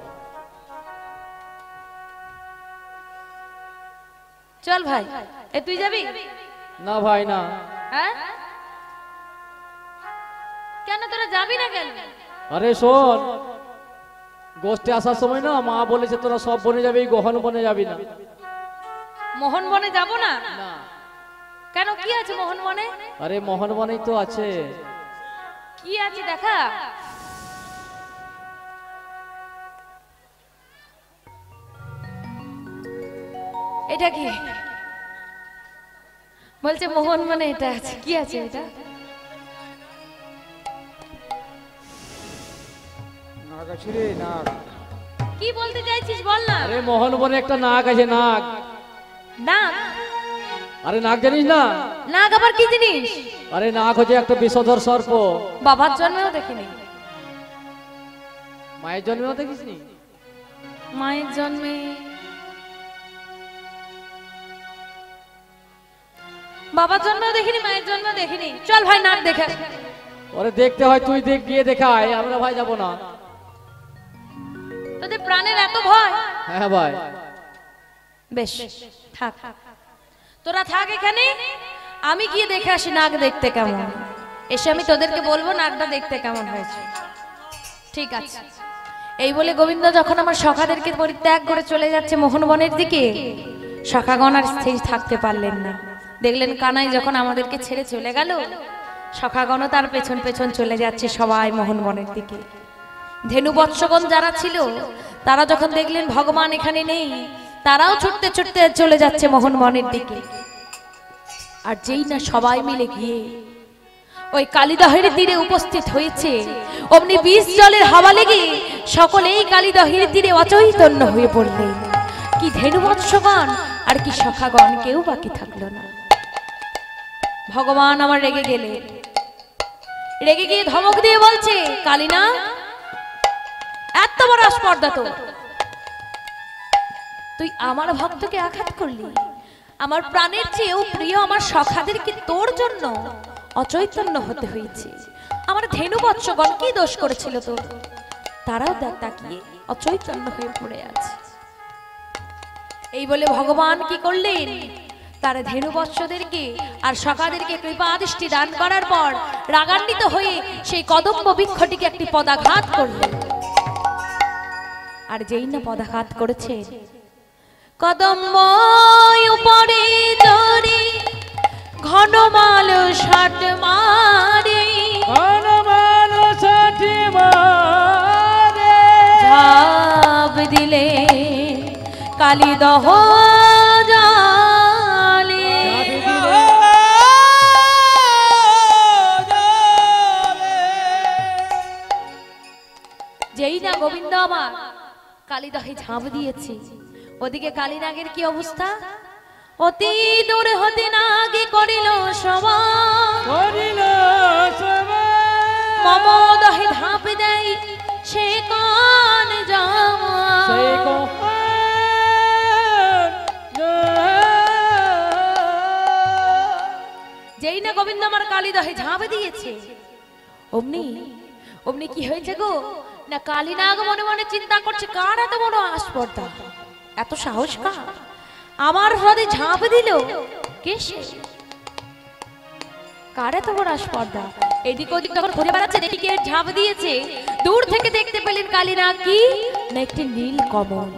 চল ভাই, এ তুই যাবি? না ভাই না, হ্যাঁ কেন তোরা যাবি না কেন? আরে শোন, গোষ্ঠে আসার সময় না মা বলেছে তোরা সব বনে যাবি, গহন বনে যাবি না। মোহন বনে যাব না না। কেন, কি আছে মোহন বনে? আরে মোহন বনেই তো আছে। কি আছে দেখা? এটা কি বলছে মোহন মানে এটা আছে, কি আছে এটা? নাগ আছে রে নাগ। কি বলতে চাইছিস বল না। আরে মোহন বনে একটা নাগ আছে, নাগ। নাগ? আরে নাগ জানিস না? নাগ আবার কি জিনিস? আরে নাগ হচ্ছে একটা বিষধর সর্প। বাবার জন্মেও দেখিনি। মায়ের জন্মেও দেখিসনি? মায়ের জন্মে বাবার জন্মেও দেখিনি, মায়ের জন্মেও দেখিনি। চল ভাই নাগ দেখে। ওরে দেখতে হয়, তুই দেখ, গিয়ে দেখায়, আমরা ভাই যাবো না। তোদের প্রাণের এত ভয়? হ্যাঁ ভাই। বেশ থাক, তোরা থাক এখানে, আমি গিয়ে দেখে আসি নাগ দেখতে কেমন। এসে আমি তোদেরকে বলবো নাকটা দেখতে কেমন হয়েছে। ঠিক আছে। এই বলে গোবিন্দ যখন আমার সখাদেরকে পরিত্যাগ করে চলে যাচ্ছে মোহনবনের দিকে, সখাগণ আর স্থির থাকতে পারলেন না। দেখলেন কানাই যখন আমাদেরকে ছেড়ে চলে গেল, সখাগণ তার পেছন পেছন চলে যাচ্ছে সবাই মোহনবনের দিকে। ধেনু বৎসগণ যারা ছিল তারা যখন দেখলেন ভগবান এখানে নেই, তারাও ছুটতে ছুটতে চলে যাচ্ছে মোহনবনের দিকে। আর যেই না সবাই মিলে গিয়ে ওই কালিদহের তীরে উপস্থিত হয়েছে, অমনি বিষ জলের হাওয়া লেগে সকলেই কালিদহের তীরে অচৈতন্য হয়ে পড়লেন। কি ধেনু বৎসগণ আর কি সখাগণ, কেউ বাকি থাকলো না। ভগবান আমার রেগে গেলে, রেগে গিয়ে ধমক দিয়ে বলছে, কালিনা এত বড় আস্পর্ধা তো, তুই আমার ভক্তকে আঘাত করলি, আমার প্রাণের চেয়েও প্রিয় আমার সখাদেরকে তোর জন্য অচৈতন্য হতে হয়েছে। আমার ধেনু বৎসগণ কি দোষ করেছিল তোর? তারাও দেখ তাকিয়ে অচৈতন্য হয়ে পড়ে আছে। এই বলে ভগবান কি করলেন, তার ধেনু বৎসদেরকে আর সখাদেরকে কৃপা দৃষ্টি দান করার পর রাগান্বিত হয়ে সেই কদম্ব বৃক্ষটিকে একটি পদাঘাত করলেন। আর যেই না পদাঘাত করেছে, কদম্ব উপরে চড়ে ঘনমাল ষাট মারে, ঘনমাল ষাট মারে, ঝাঁপ দিলে কালিদহ জালে। যেই না গোবিন্দ আমার কালিদহে ঝাঁপ দিয়েছে, ওদিকে কালীনাগের কি অবস্থা? অতি দূরে হতে নাগে করিল সমান, করিল সমান, মম দহে ঝাঁপ দেয় সে কান জামা, সেই কোন যেই না গোবিন্দ আমার কালীদহে ঝাঁপ দিয়েছে, অমনি অমনি কি হয়েছে গো না, কালীনাগ মনে মনে চিন্তা করছে, কার এত বড় আস্পর্ধা, এত সাহস কার, আমার হ্রদে ঝাঁপ দিল কে সে, কার এত বড় আস্পর্ধা। এদিক ওদিক যখন ঘুরে বেড়াচ্ছে দেখি কে ঝাঁপ দিয়েছে, দূর থেকে দেখতে পেলেন কালীনাগ কি না একটি নীল কমল।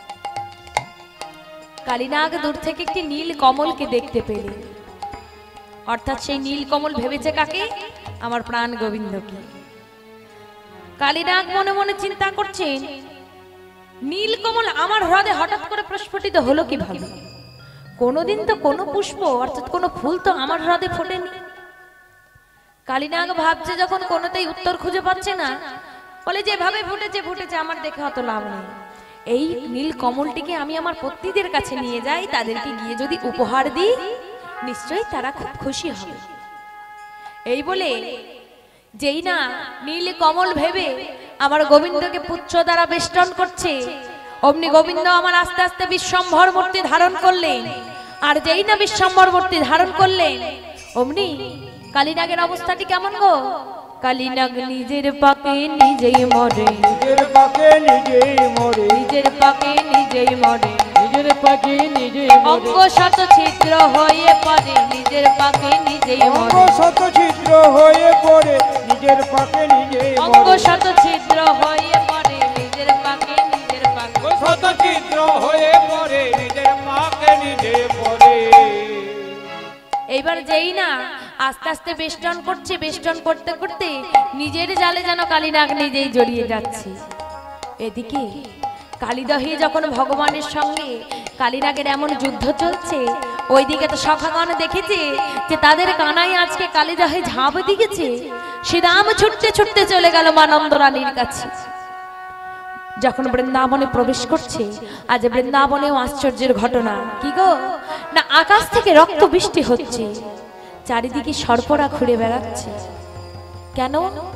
কালীনাগ দূর থেকে একটি নীল কমলকে দেখতে পেলেন, অর্থাৎ সেই নীল কমল ভেবেছে কাকে? আমার প্রাণ গোবিন্দকে। কালীনাগ মনে মনে চিন্তা করছেন, নীল কমল আমার হ্রদে হঠাৎ করে প্রস্ফুটিত হলো কিভাবে? কোনোদিন তো কোনো পুষ্প অর্থাৎ কোনো ফুল তো আমার হ্রদে ফোটেনি। কালীনাগ ভাবছে যখন কোনোতেই উত্তর খুঁজে পাচ্ছে না, বলে যেভাবে ফুটেছে ফুটেছে, আমার দেখে অত লাভ নেই। এই নীল কমলটিকে আমি আমার পত্নীদের কাছে নিয়ে যাই, তাদেরকে গিয়ে যদি উপহার দিই নিশ্চয়ই তারা খুব খুশি হবে। এই বলে যেই না নীল কমল ভেবে আমার গোবিন্দকে পুচ্ছ দ্বারা বেষ্টন করছে, অমনি গোবিন্দ আমার আস্তে আস্তে বিশ্বম্ভর মূর্তি ধারণ করলেন। আর যেই না বিশ্বম্ভর মূর্তি ধারণ করলেন, অমনি কালীনাগের অবস্থাটি কেমন গো? কালীনাগ নিজের পাকে নিজেই মরে, নিজের পাকে নিজেই মরে, নিজের পাকে নিজেই মরে, নিজের পাখি নিজে অঙ্গ শত ছিদ্র হয়ে পড়ে, নিজের পাকে নিজেই অঙ্গ মরে, শত ছিদ্র হয়ে পড়ে, নিজের পাকে নিজেই অঙ্গ মরে, শত ছিদ্র হয়ে পড়ে, নিজের পাকে নিজের পাকে। শত চিত্র হয়ে পড়ে, নিজের মাকে নিজে পড়ে। এইবার যেই না আস্তে আস্তে বেষ্টন করছে, বেষ্টন করতে করতে নিজের জালে যেন কালীনাগ নিজেই জড়িয়ে যাচ্ছে। এদিকে কালীদহে যখন ভগবানের সঙ্গে কালীনাগের এমন যুদ্ধ চলছে, ওইদিকে তো সখাগণ দেখেছে যে তাদের কানাই আজকে কালীদহে ঝাঁপ দিয়েছে। শ্রীরাম ছুটতে ছুটতে চলে গেল মা নন্দরানীর কাছে। যখন বৃন্দাবনে প্রবেশ করছে, আজ বৃন্দাবনেও আশ্চর্যের ঘটনা কি গো না, আকাশ থেকে রক্ত বৃষ্টি হচ্ছে, চারিদিকে সর্পরা ঘুরে বেড়াচ্ছে। কেন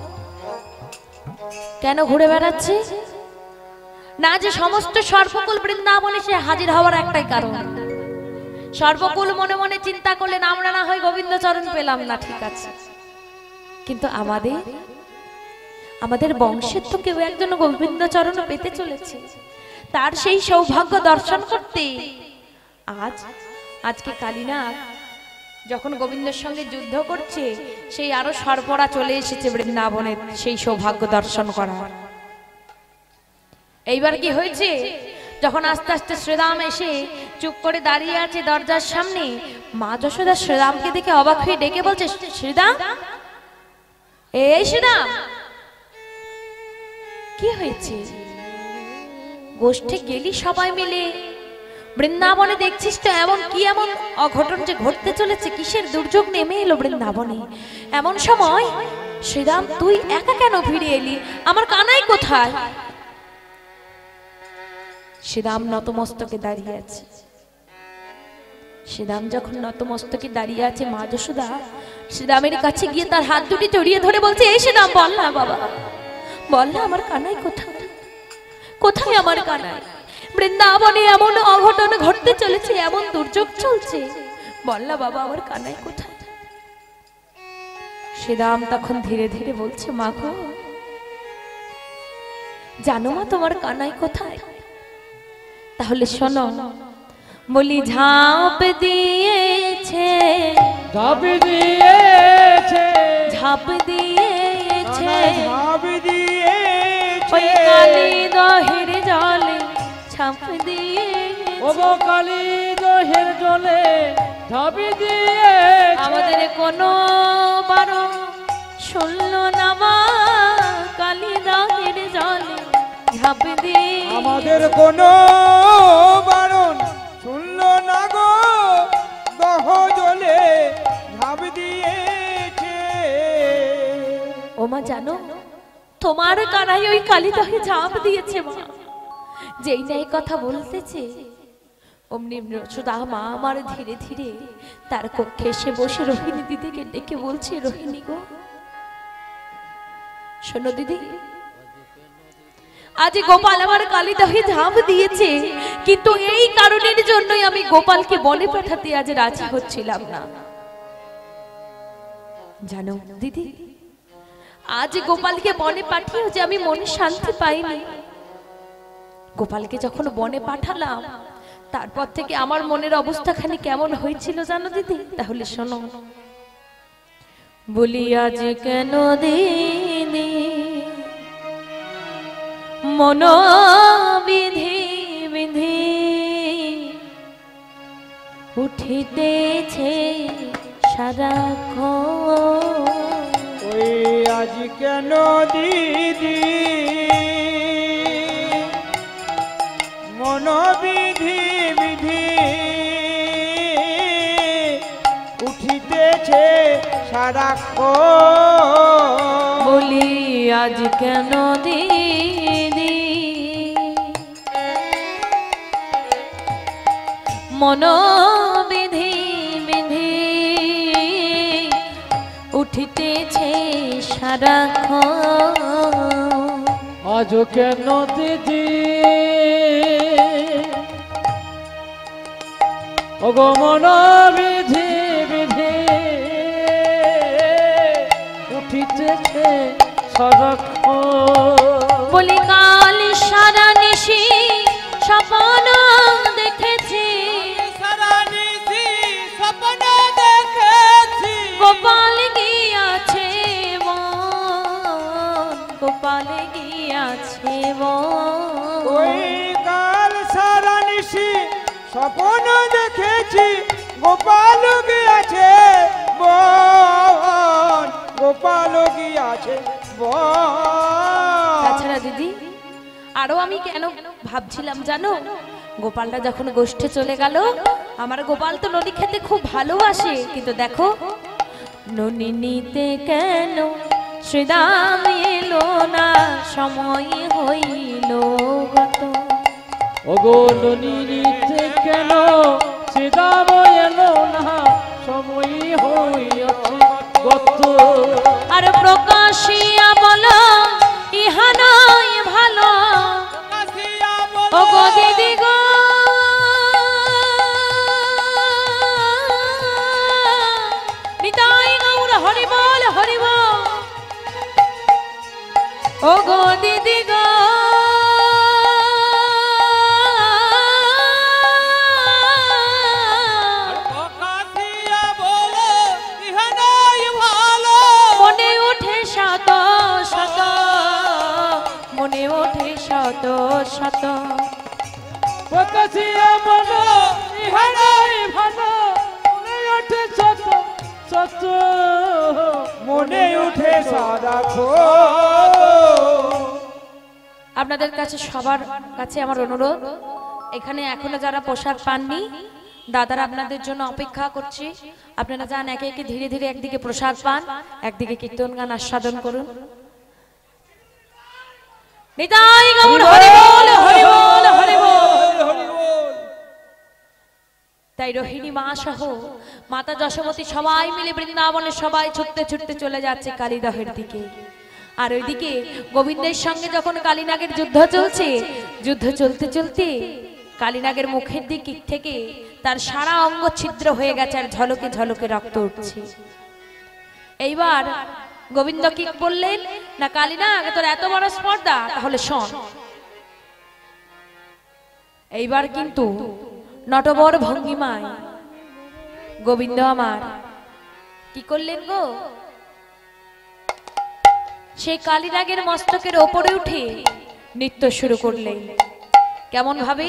কেন ঘুরে বেড়াচ্ছে না, যে সমস্ত সর্পকুল বৃন্দাবনে সে হাজির হওয়ার একটাই কারণ। সর্বকুল মনে মনে চিন্তা করলেন, আমরা না হয় গোবিন্দ চরণ পেলাম না, ঠিক আছে, কিন্তু আমাদের আমাদের বংশের তো কেউ একজন গোবিন্দ চরণ পেতে চলেছে, তার সেই সৌভাগ্য দর্শন করতে আজ আজকে কালীনাগ যখন গোবিন্দের সঙ্গে যুদ্ধ করছে সেই আরো সর্পরা চলে এসেছে বৃন্দাবনের সেই সৌভাগ্য দর্শন করা। এইবার কি হয়েছে, যখন আস্তে আস্তে শ্রীরাম এসে চুপ করে দাঁড়িয়ে আছে দরজার সামনে, মা যশোদা শ্রীরামকে দেখে অবাক হয়ে ডেকে বলছে, শ্রীরাম, এই শ্রীরাম, কি হয়েছে? গোষ্ঠে গেলি সবাই মিলে, বৃন্দাবনে দেখছিস তো এমন কি এমন অঘটন যে ঘটতে চলেছে, কিসের দুর্যোগ নেমে এলো বৃন্দাবনে? এমন সময় শ্রীরাম তুই একা কেন ফিরে এলি? আমার কানাই কোথায়? শ্রীরাম নতমস্তকে দাঁড়িয়ে আছে। শ্রীরাম যখন নতমস্তকে দাঁড়িয়ে আছে, মা যশোদা শ্রীরামের কাছে গিয়ে তার হাত দুটি জড়িয়ে ধরে বলছে, এই শ্রীরাম, বল না বাবা, বল না আমার কানাই কোথায়? কোথায় আমার কানাই? বৃন্দাবনে এমন অঘটন ঘটতে চলেছে, এমন দুর্যোগ চলছে, বল না বাবা আমার কানাই কোথায়? শ্রীরাম তখন ধীরে ধীরে বলছে, মা গো, জানো মা তোমার কানাই কোথায়? তাহলে শোনো, বলি ঝাঁপ দিয়েছে, ঝাঁপ দিয়েছে, ঝাঁপ দিয়েছে, ঝাঁপ দিয়েছে, ওই কালী দহের জলে ঝাঁপ দিয়েছে, ও গো কালী দহের জলে ঝাঁপ দিয়েছে। আমাদের কোনো বারো শুনলো না মা, কালী দহের জলে ঝাঁপ দিয়ে, আমাদের কোনো বারণ শুনলো না গো, দহ জলে ঝাঁপ দিয়েছে। ও মা জানো, তোমার কানাই ওই কালীদহে ঝাঁপ দিয়েছে মা। যেই না এই কথা বলতেছে, অমনি যশোদা মা আমার ধীরে ধীরে তার কক্ষে এসে বসে রোহিণী দিদিকে ডেকে বলছে, রোহিণী গো, শোনো দিদি, আজ গোপাল আমার কালীদহে ঝাঁপ দিয়েছে, কিন্তু এই কারণের জন্যই আমি গোপালকে বনে পাঠাতে আজ রাজি হচ্ছিলাম না। জানো দিদি, আজ গোপালকে বনে পাঠিয়েও যে আমি মনে শান্তি পাইনি। গোপালকে যখন বনে পাঠালাম, তারপর থেকে আমার মনের অবস্থাখানি কেমন হয়েছিল জানো দিদি? তাহলে শোনো, বলি আজ কেন দিদি মন বিধি বিধি উঠিতেছে সারাক্ষণ, ওই আজ কেন দিদি মনোবিধি বিধি উঠিতেছে সারাক্ষণ, বলি আজ কেন দিদি মনোবিধি বিধি উঠিতেছে সারাক্ষণ, আজ কেন দিদি ও গো মন বিধি বিধি উঠিতেছে সারাক্ষণ, বলি কাল সারা নিশি স্বপ্ন দেখেছি, গোপাল গিয়াছে বন, গোপাল গিয়াছে বন, ওই কাল সারা নিশি স্বপ্ন দেখেছি, গোপাল গিয়াছে বন, গোপাল গিয়াছে বন। তাছাড়া দিদি আরো আমি কেন ভাবছিলাম জানো, গোপালটা যখন গোষ্ঠে চলে গেল, আমার গোপাল তো নদী খেতে খুব ভালোবাসে, কিন্তু দেখো ননি নিতে কেন শ্রীরাম এলো না, সময় হইল গত, ও গো ননিতে কেন শ্রীরাম এলো না, সময় হইয়াছে গত, আর প্রকাশিয়া বলো ইহা নয় ভালো, ও গো দিদি গো, নিতাই গৌর হরি বল হরি বল, ও গো দিদি গো, প্রকাশিয়া বলে মনে ওঠে শত শত প্রকাশিয়া মন ইহারাই ভালো মনে ওঠে শত শত মনে উঠে সারাক্ষণ। আপনাদের কাছে সবার কাছে আমার অনুরোধ, এখানে এখনো যারা প্রসাদ পাননি দাদারা আপনাদের জন্য অপেক্ষা করছে। আপনারা যান একে একে ধীরে ধীরে একদিকে প্রসাদ পান, একদিকে কীর্তন গান আস্বাদন করুন। নিতাই গৌর হরি বল, হরি বল, হরি বল। তাই রোহিণী মা সহ মাতা যশোমতী সবাই মিলে বৃন্দাবনে সবাই ছুটতে ছুটতে চলে যাচ্ছে কালীদহের দিকে। আর ওইদিকে গোবিন্দের সঙ্গে যখন কালীনাগের যুদ্ধ চলছে, যুদ্ধ চলতে চলতে কালীনাগের মুখের দিক থেকে তার সারা অঙ্গ ছিদ্র হয়ে গেছে আর ঝলকে ঝলকে রক্ত উঠছে। এইবার গোবিন্দ কি বললেন না, কালীনাগ তোর এত বড় স্পর্ধা, তাহলে শোন। এইবার কিন্তু নটবর ভঙ্গিমায় গোবিন্দ আমার কি করলেন গো, সেই কালীনাগের মস্তকের ওপরে উঠে নৃত্য শুরু করলেন। কেমন ভাবে,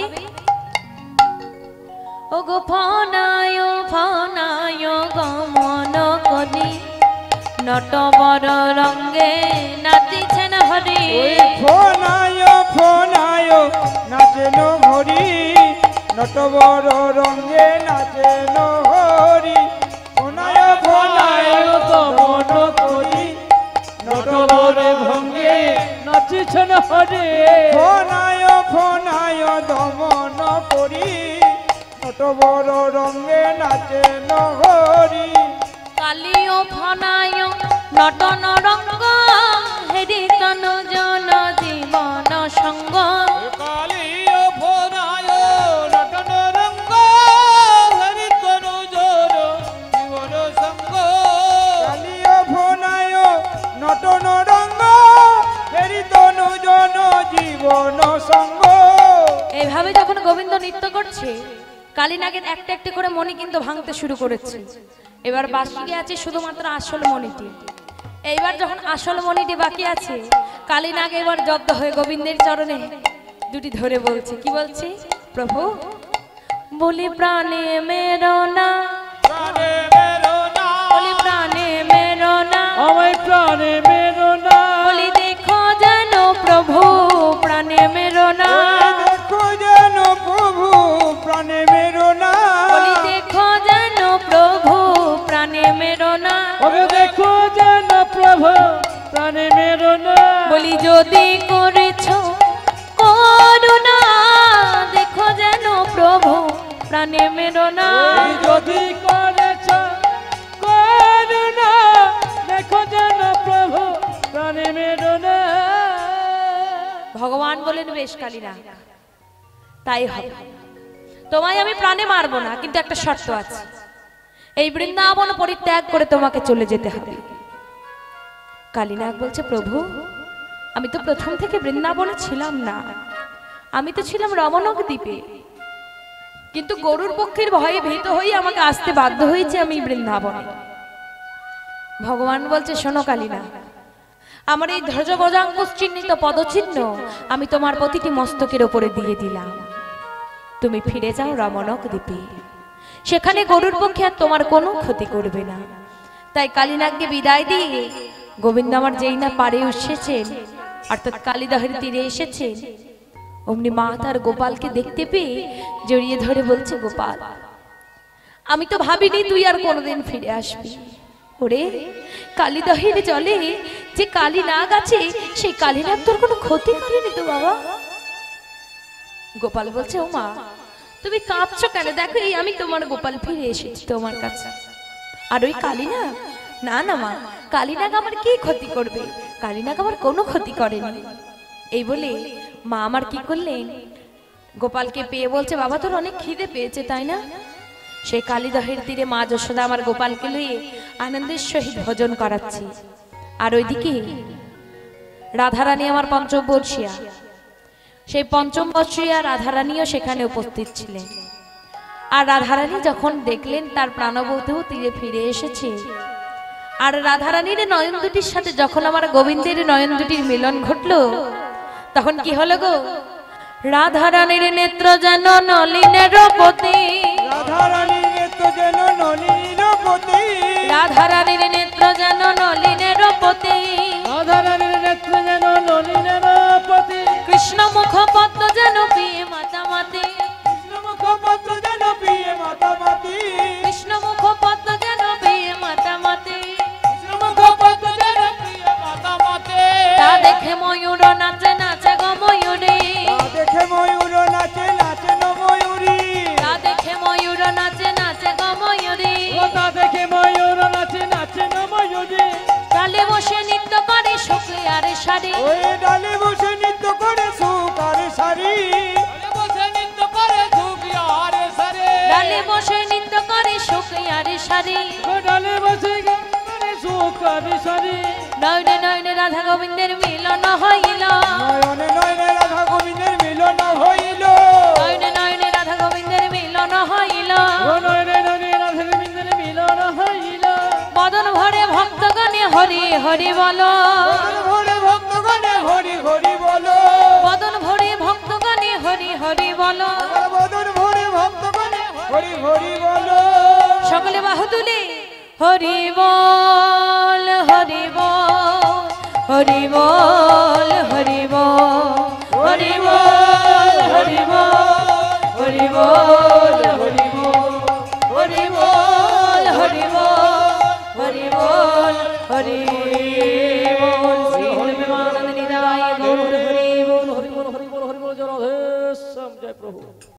ও গো ফনায় ফনায় গমন করি নটবর রঙ্গে নাচিছেন হরি। ফনায় ফনায় নাচেন হরি, নটবর রঙ্গে নাচেন হরি। ফনায় ফনায় গমন করি নটবরে ভঙ্গে নাচিছেন হরে। ফনায় ফনায় দমন করি, নটবর রঙ্গে নাচেন হরি। কালী ও ফনায় নটন রঙ্গ হেরি তনু জন জীবন সঙ্গ। কালী ও ফনায় নটন রঙ্গ হরি তনু জন জীবন সঙ্গ। কালী ও ফনায় নটন রঙ্গ হেরি তনু জন জীবন সঙ্গ। এইভাবে যখন গোবিন্দ নৃত্য করছে, কালীনাগের একটা একটা করে মণি কিন্তু ভাঙতে শুরু করেছে। এবার বাকি আছে শুধুমাত্র আসল মণিটি। এইবার যখন আসল মণিটি বাকি আছে, কালীনাগ এবার জব্দ হয়ে গোবিন্দের চরণে দুটি ধরে বলছে, কি বলছে, প্রভু বলি প্রাণে মেরো না, প্রাণে মেরো না, বলি প্রাণে মেরো না, আমায় প্রাণে মেরো না। বলি দেখো যেন প্রভু প্রাণে মেরো না, দেখো যেন প্রভু প্রাণে মেরো না। বলি দেখো যেন প্রভু প্রাণে মেরো না, ওকে দেখো যেন প্রভু প্রাণে মেরো না। বলি যদি করেছ করুণা দেখো যেন প্রভু প্রাণে মেরো না। যদি করেছ করুণা দেখো যেন প্রভু প্রাণে মেরো না। ভগবান বলেন বেশ কালীনাগ, তাই হবে, তোমায় আমি প্রাণে মারবো না, কিন্তু একটা শর্ত আছে, এই বৃন্দাবন পরিত্যাগ করে তোমাকে চলে যেতে হবে। কালীনাগ বলছে, প্রভু আমি তো প্রথম থেকে বৃন্দাবনে ছিলাম না, আমি তো ছিলাম রমণক দ্বীপে, কিন্তু গরুর পক্ষের ভয়ে ভীত হয়ে আমাকে আসতে বাধ্য হয়েছে আমি বৃন্দাবনে। ভগবান বলছে, শোনো কালীনাগ, আমার এই ধ্বজ গজাঙ্কুশ চিহ্নিত পদচিহ্ন আমি তোমার প্রতিটি মস্তকের উপরে দিয়ে দিলাম, তুমি ফিরে যাও রমণক দ্বীপে, সেখানে গরুর পক্ষে আর তোমার কোনো ক্ষতি করবে না। তাই কালীনাগকে বিদায় দিয়ে গোবিন্দ আমার যেই না পারে এসেছেন, অর্থাৎ কালীদহের তীরে এসেছেন, অমনি মা তার গোপালকে দেখতে পেয়ে জড়িয়ে ধরে বলছে, গোপাল আমি তো ভাবিনি তুই আর কোনোদিন ফিরে আসবি। ওরে কালীদহের জলে যে কালীনাগ আছে, সেই কালীনাগ তোর কোনো ক্ষতি করেনি তো বাবা। গোপাল বলছে, ও মা তুমি কাঁদছো কেন, দেখো এই আমি তোমার গোপাল ফিরে এসেছি তোমার কাছে। আর ওই কালীনাগ, না না মা, কালীনাগ আমার কি ক্ষতি করবে, কালীনাগ আমার কোনো ক্ষতি করেনি। এই বলে মা আমার কি করলেন, গোপালকে পেয়ে বলছে, বাবা তোর অনেক খিদে পেয়েছে তাই না? সেই কালীদহের তীরে মা যশোদা আমার গোপালকে লইয়ে আনন্দের সহিত ভোজন করাচ্ছি। আর ওইদিকে রাধারানী আমার পঞ্চম বর্ষিয়া, সেই পঞ্চম বর্ষিয়া রাধারানীও সেখানে উপস্থিত ছিলেন। আর রাধারানী যখন দেখলেন তার প্রাণবধূ তীরে ফিরে এসেছে, আর রাধারানীর নয়ন দুটির সাথে যখন আমার গোবিন্দের নয়ন দুটির মিলন ঘটলো, তখন কি হলো গো, রাধা রানীর নেত্র যেন নলিনের পতি, রাধা রানীর নেত্র যেন নলিনীর পতি, রাধা রানীর নেত্র যেন নলিনের পতি, রাধা রানীর নেত্র যেন নলিনের পতি, কৃষ্ণ মুখ পদ্ম যেন প্রিয় মাতামাতি, কৃষ্ণ মুখপত্র যেন প্রিয় মাতামাতি, কৃষ্ণ মুখ পদ্ম যেন প্রিয় মাতামাতি, কৃষ্ণ মুখপত্র যেন প্রিয় মাতামতে। তা দেখে ময়ূর নাচে নাচে গো ময়ূরী, তা দেখে ময়ূর নাচে নাচে ন ময়ূরী, তা দেখে ময়ূর নাচে নাচে গো ময়ূরী, তা দেখে ময়ূর নাচে নাচে না ময়ূরী, ডালে বসে নৃত্য করে শুকে আর শাড়ি, ওই ডালে বসে নৃত্য করে সুকার সারি, ডালে বসে নৃত্য করে ধুপিয়ারে সারে। ডালে বসে নৃত্য করে শুকে আর শাড়ি, ডালে বসে গানে সুকারি সারি, নয়নে নয়নে রাধা গোবিন্দের মিলন হইল, নয়নে নয়নে রাধা গোবিন্দের মিলন হইল, নয়নে নয়নে রাধা গোবিন্দের মিলন হইল, ও নয়নে নয়নে রাধের বিন্দুর মিলন হইল, বদন ভরে ভক্তগণে হরি হরি বলো, বদন ভরে ভক্তগণে হরি হরি বলো, বদন ভরে ভক্তগণে হরি হরি বলো, বদন ভরে ভক্তগণে হরি হরি বলো, সকলে বাহু তুলে হরি বল হরি বল হরি বল হরি বল হরি বল হরি বল হরি বল হরি বল হরি বল হরি বল হরি বল হরি বল শ্রী বিমানন্দ নিদায় গৌর হরি বল হরি বল হরি বল হরি বল জয় রাধে শ্যাম, জয় প্রভু।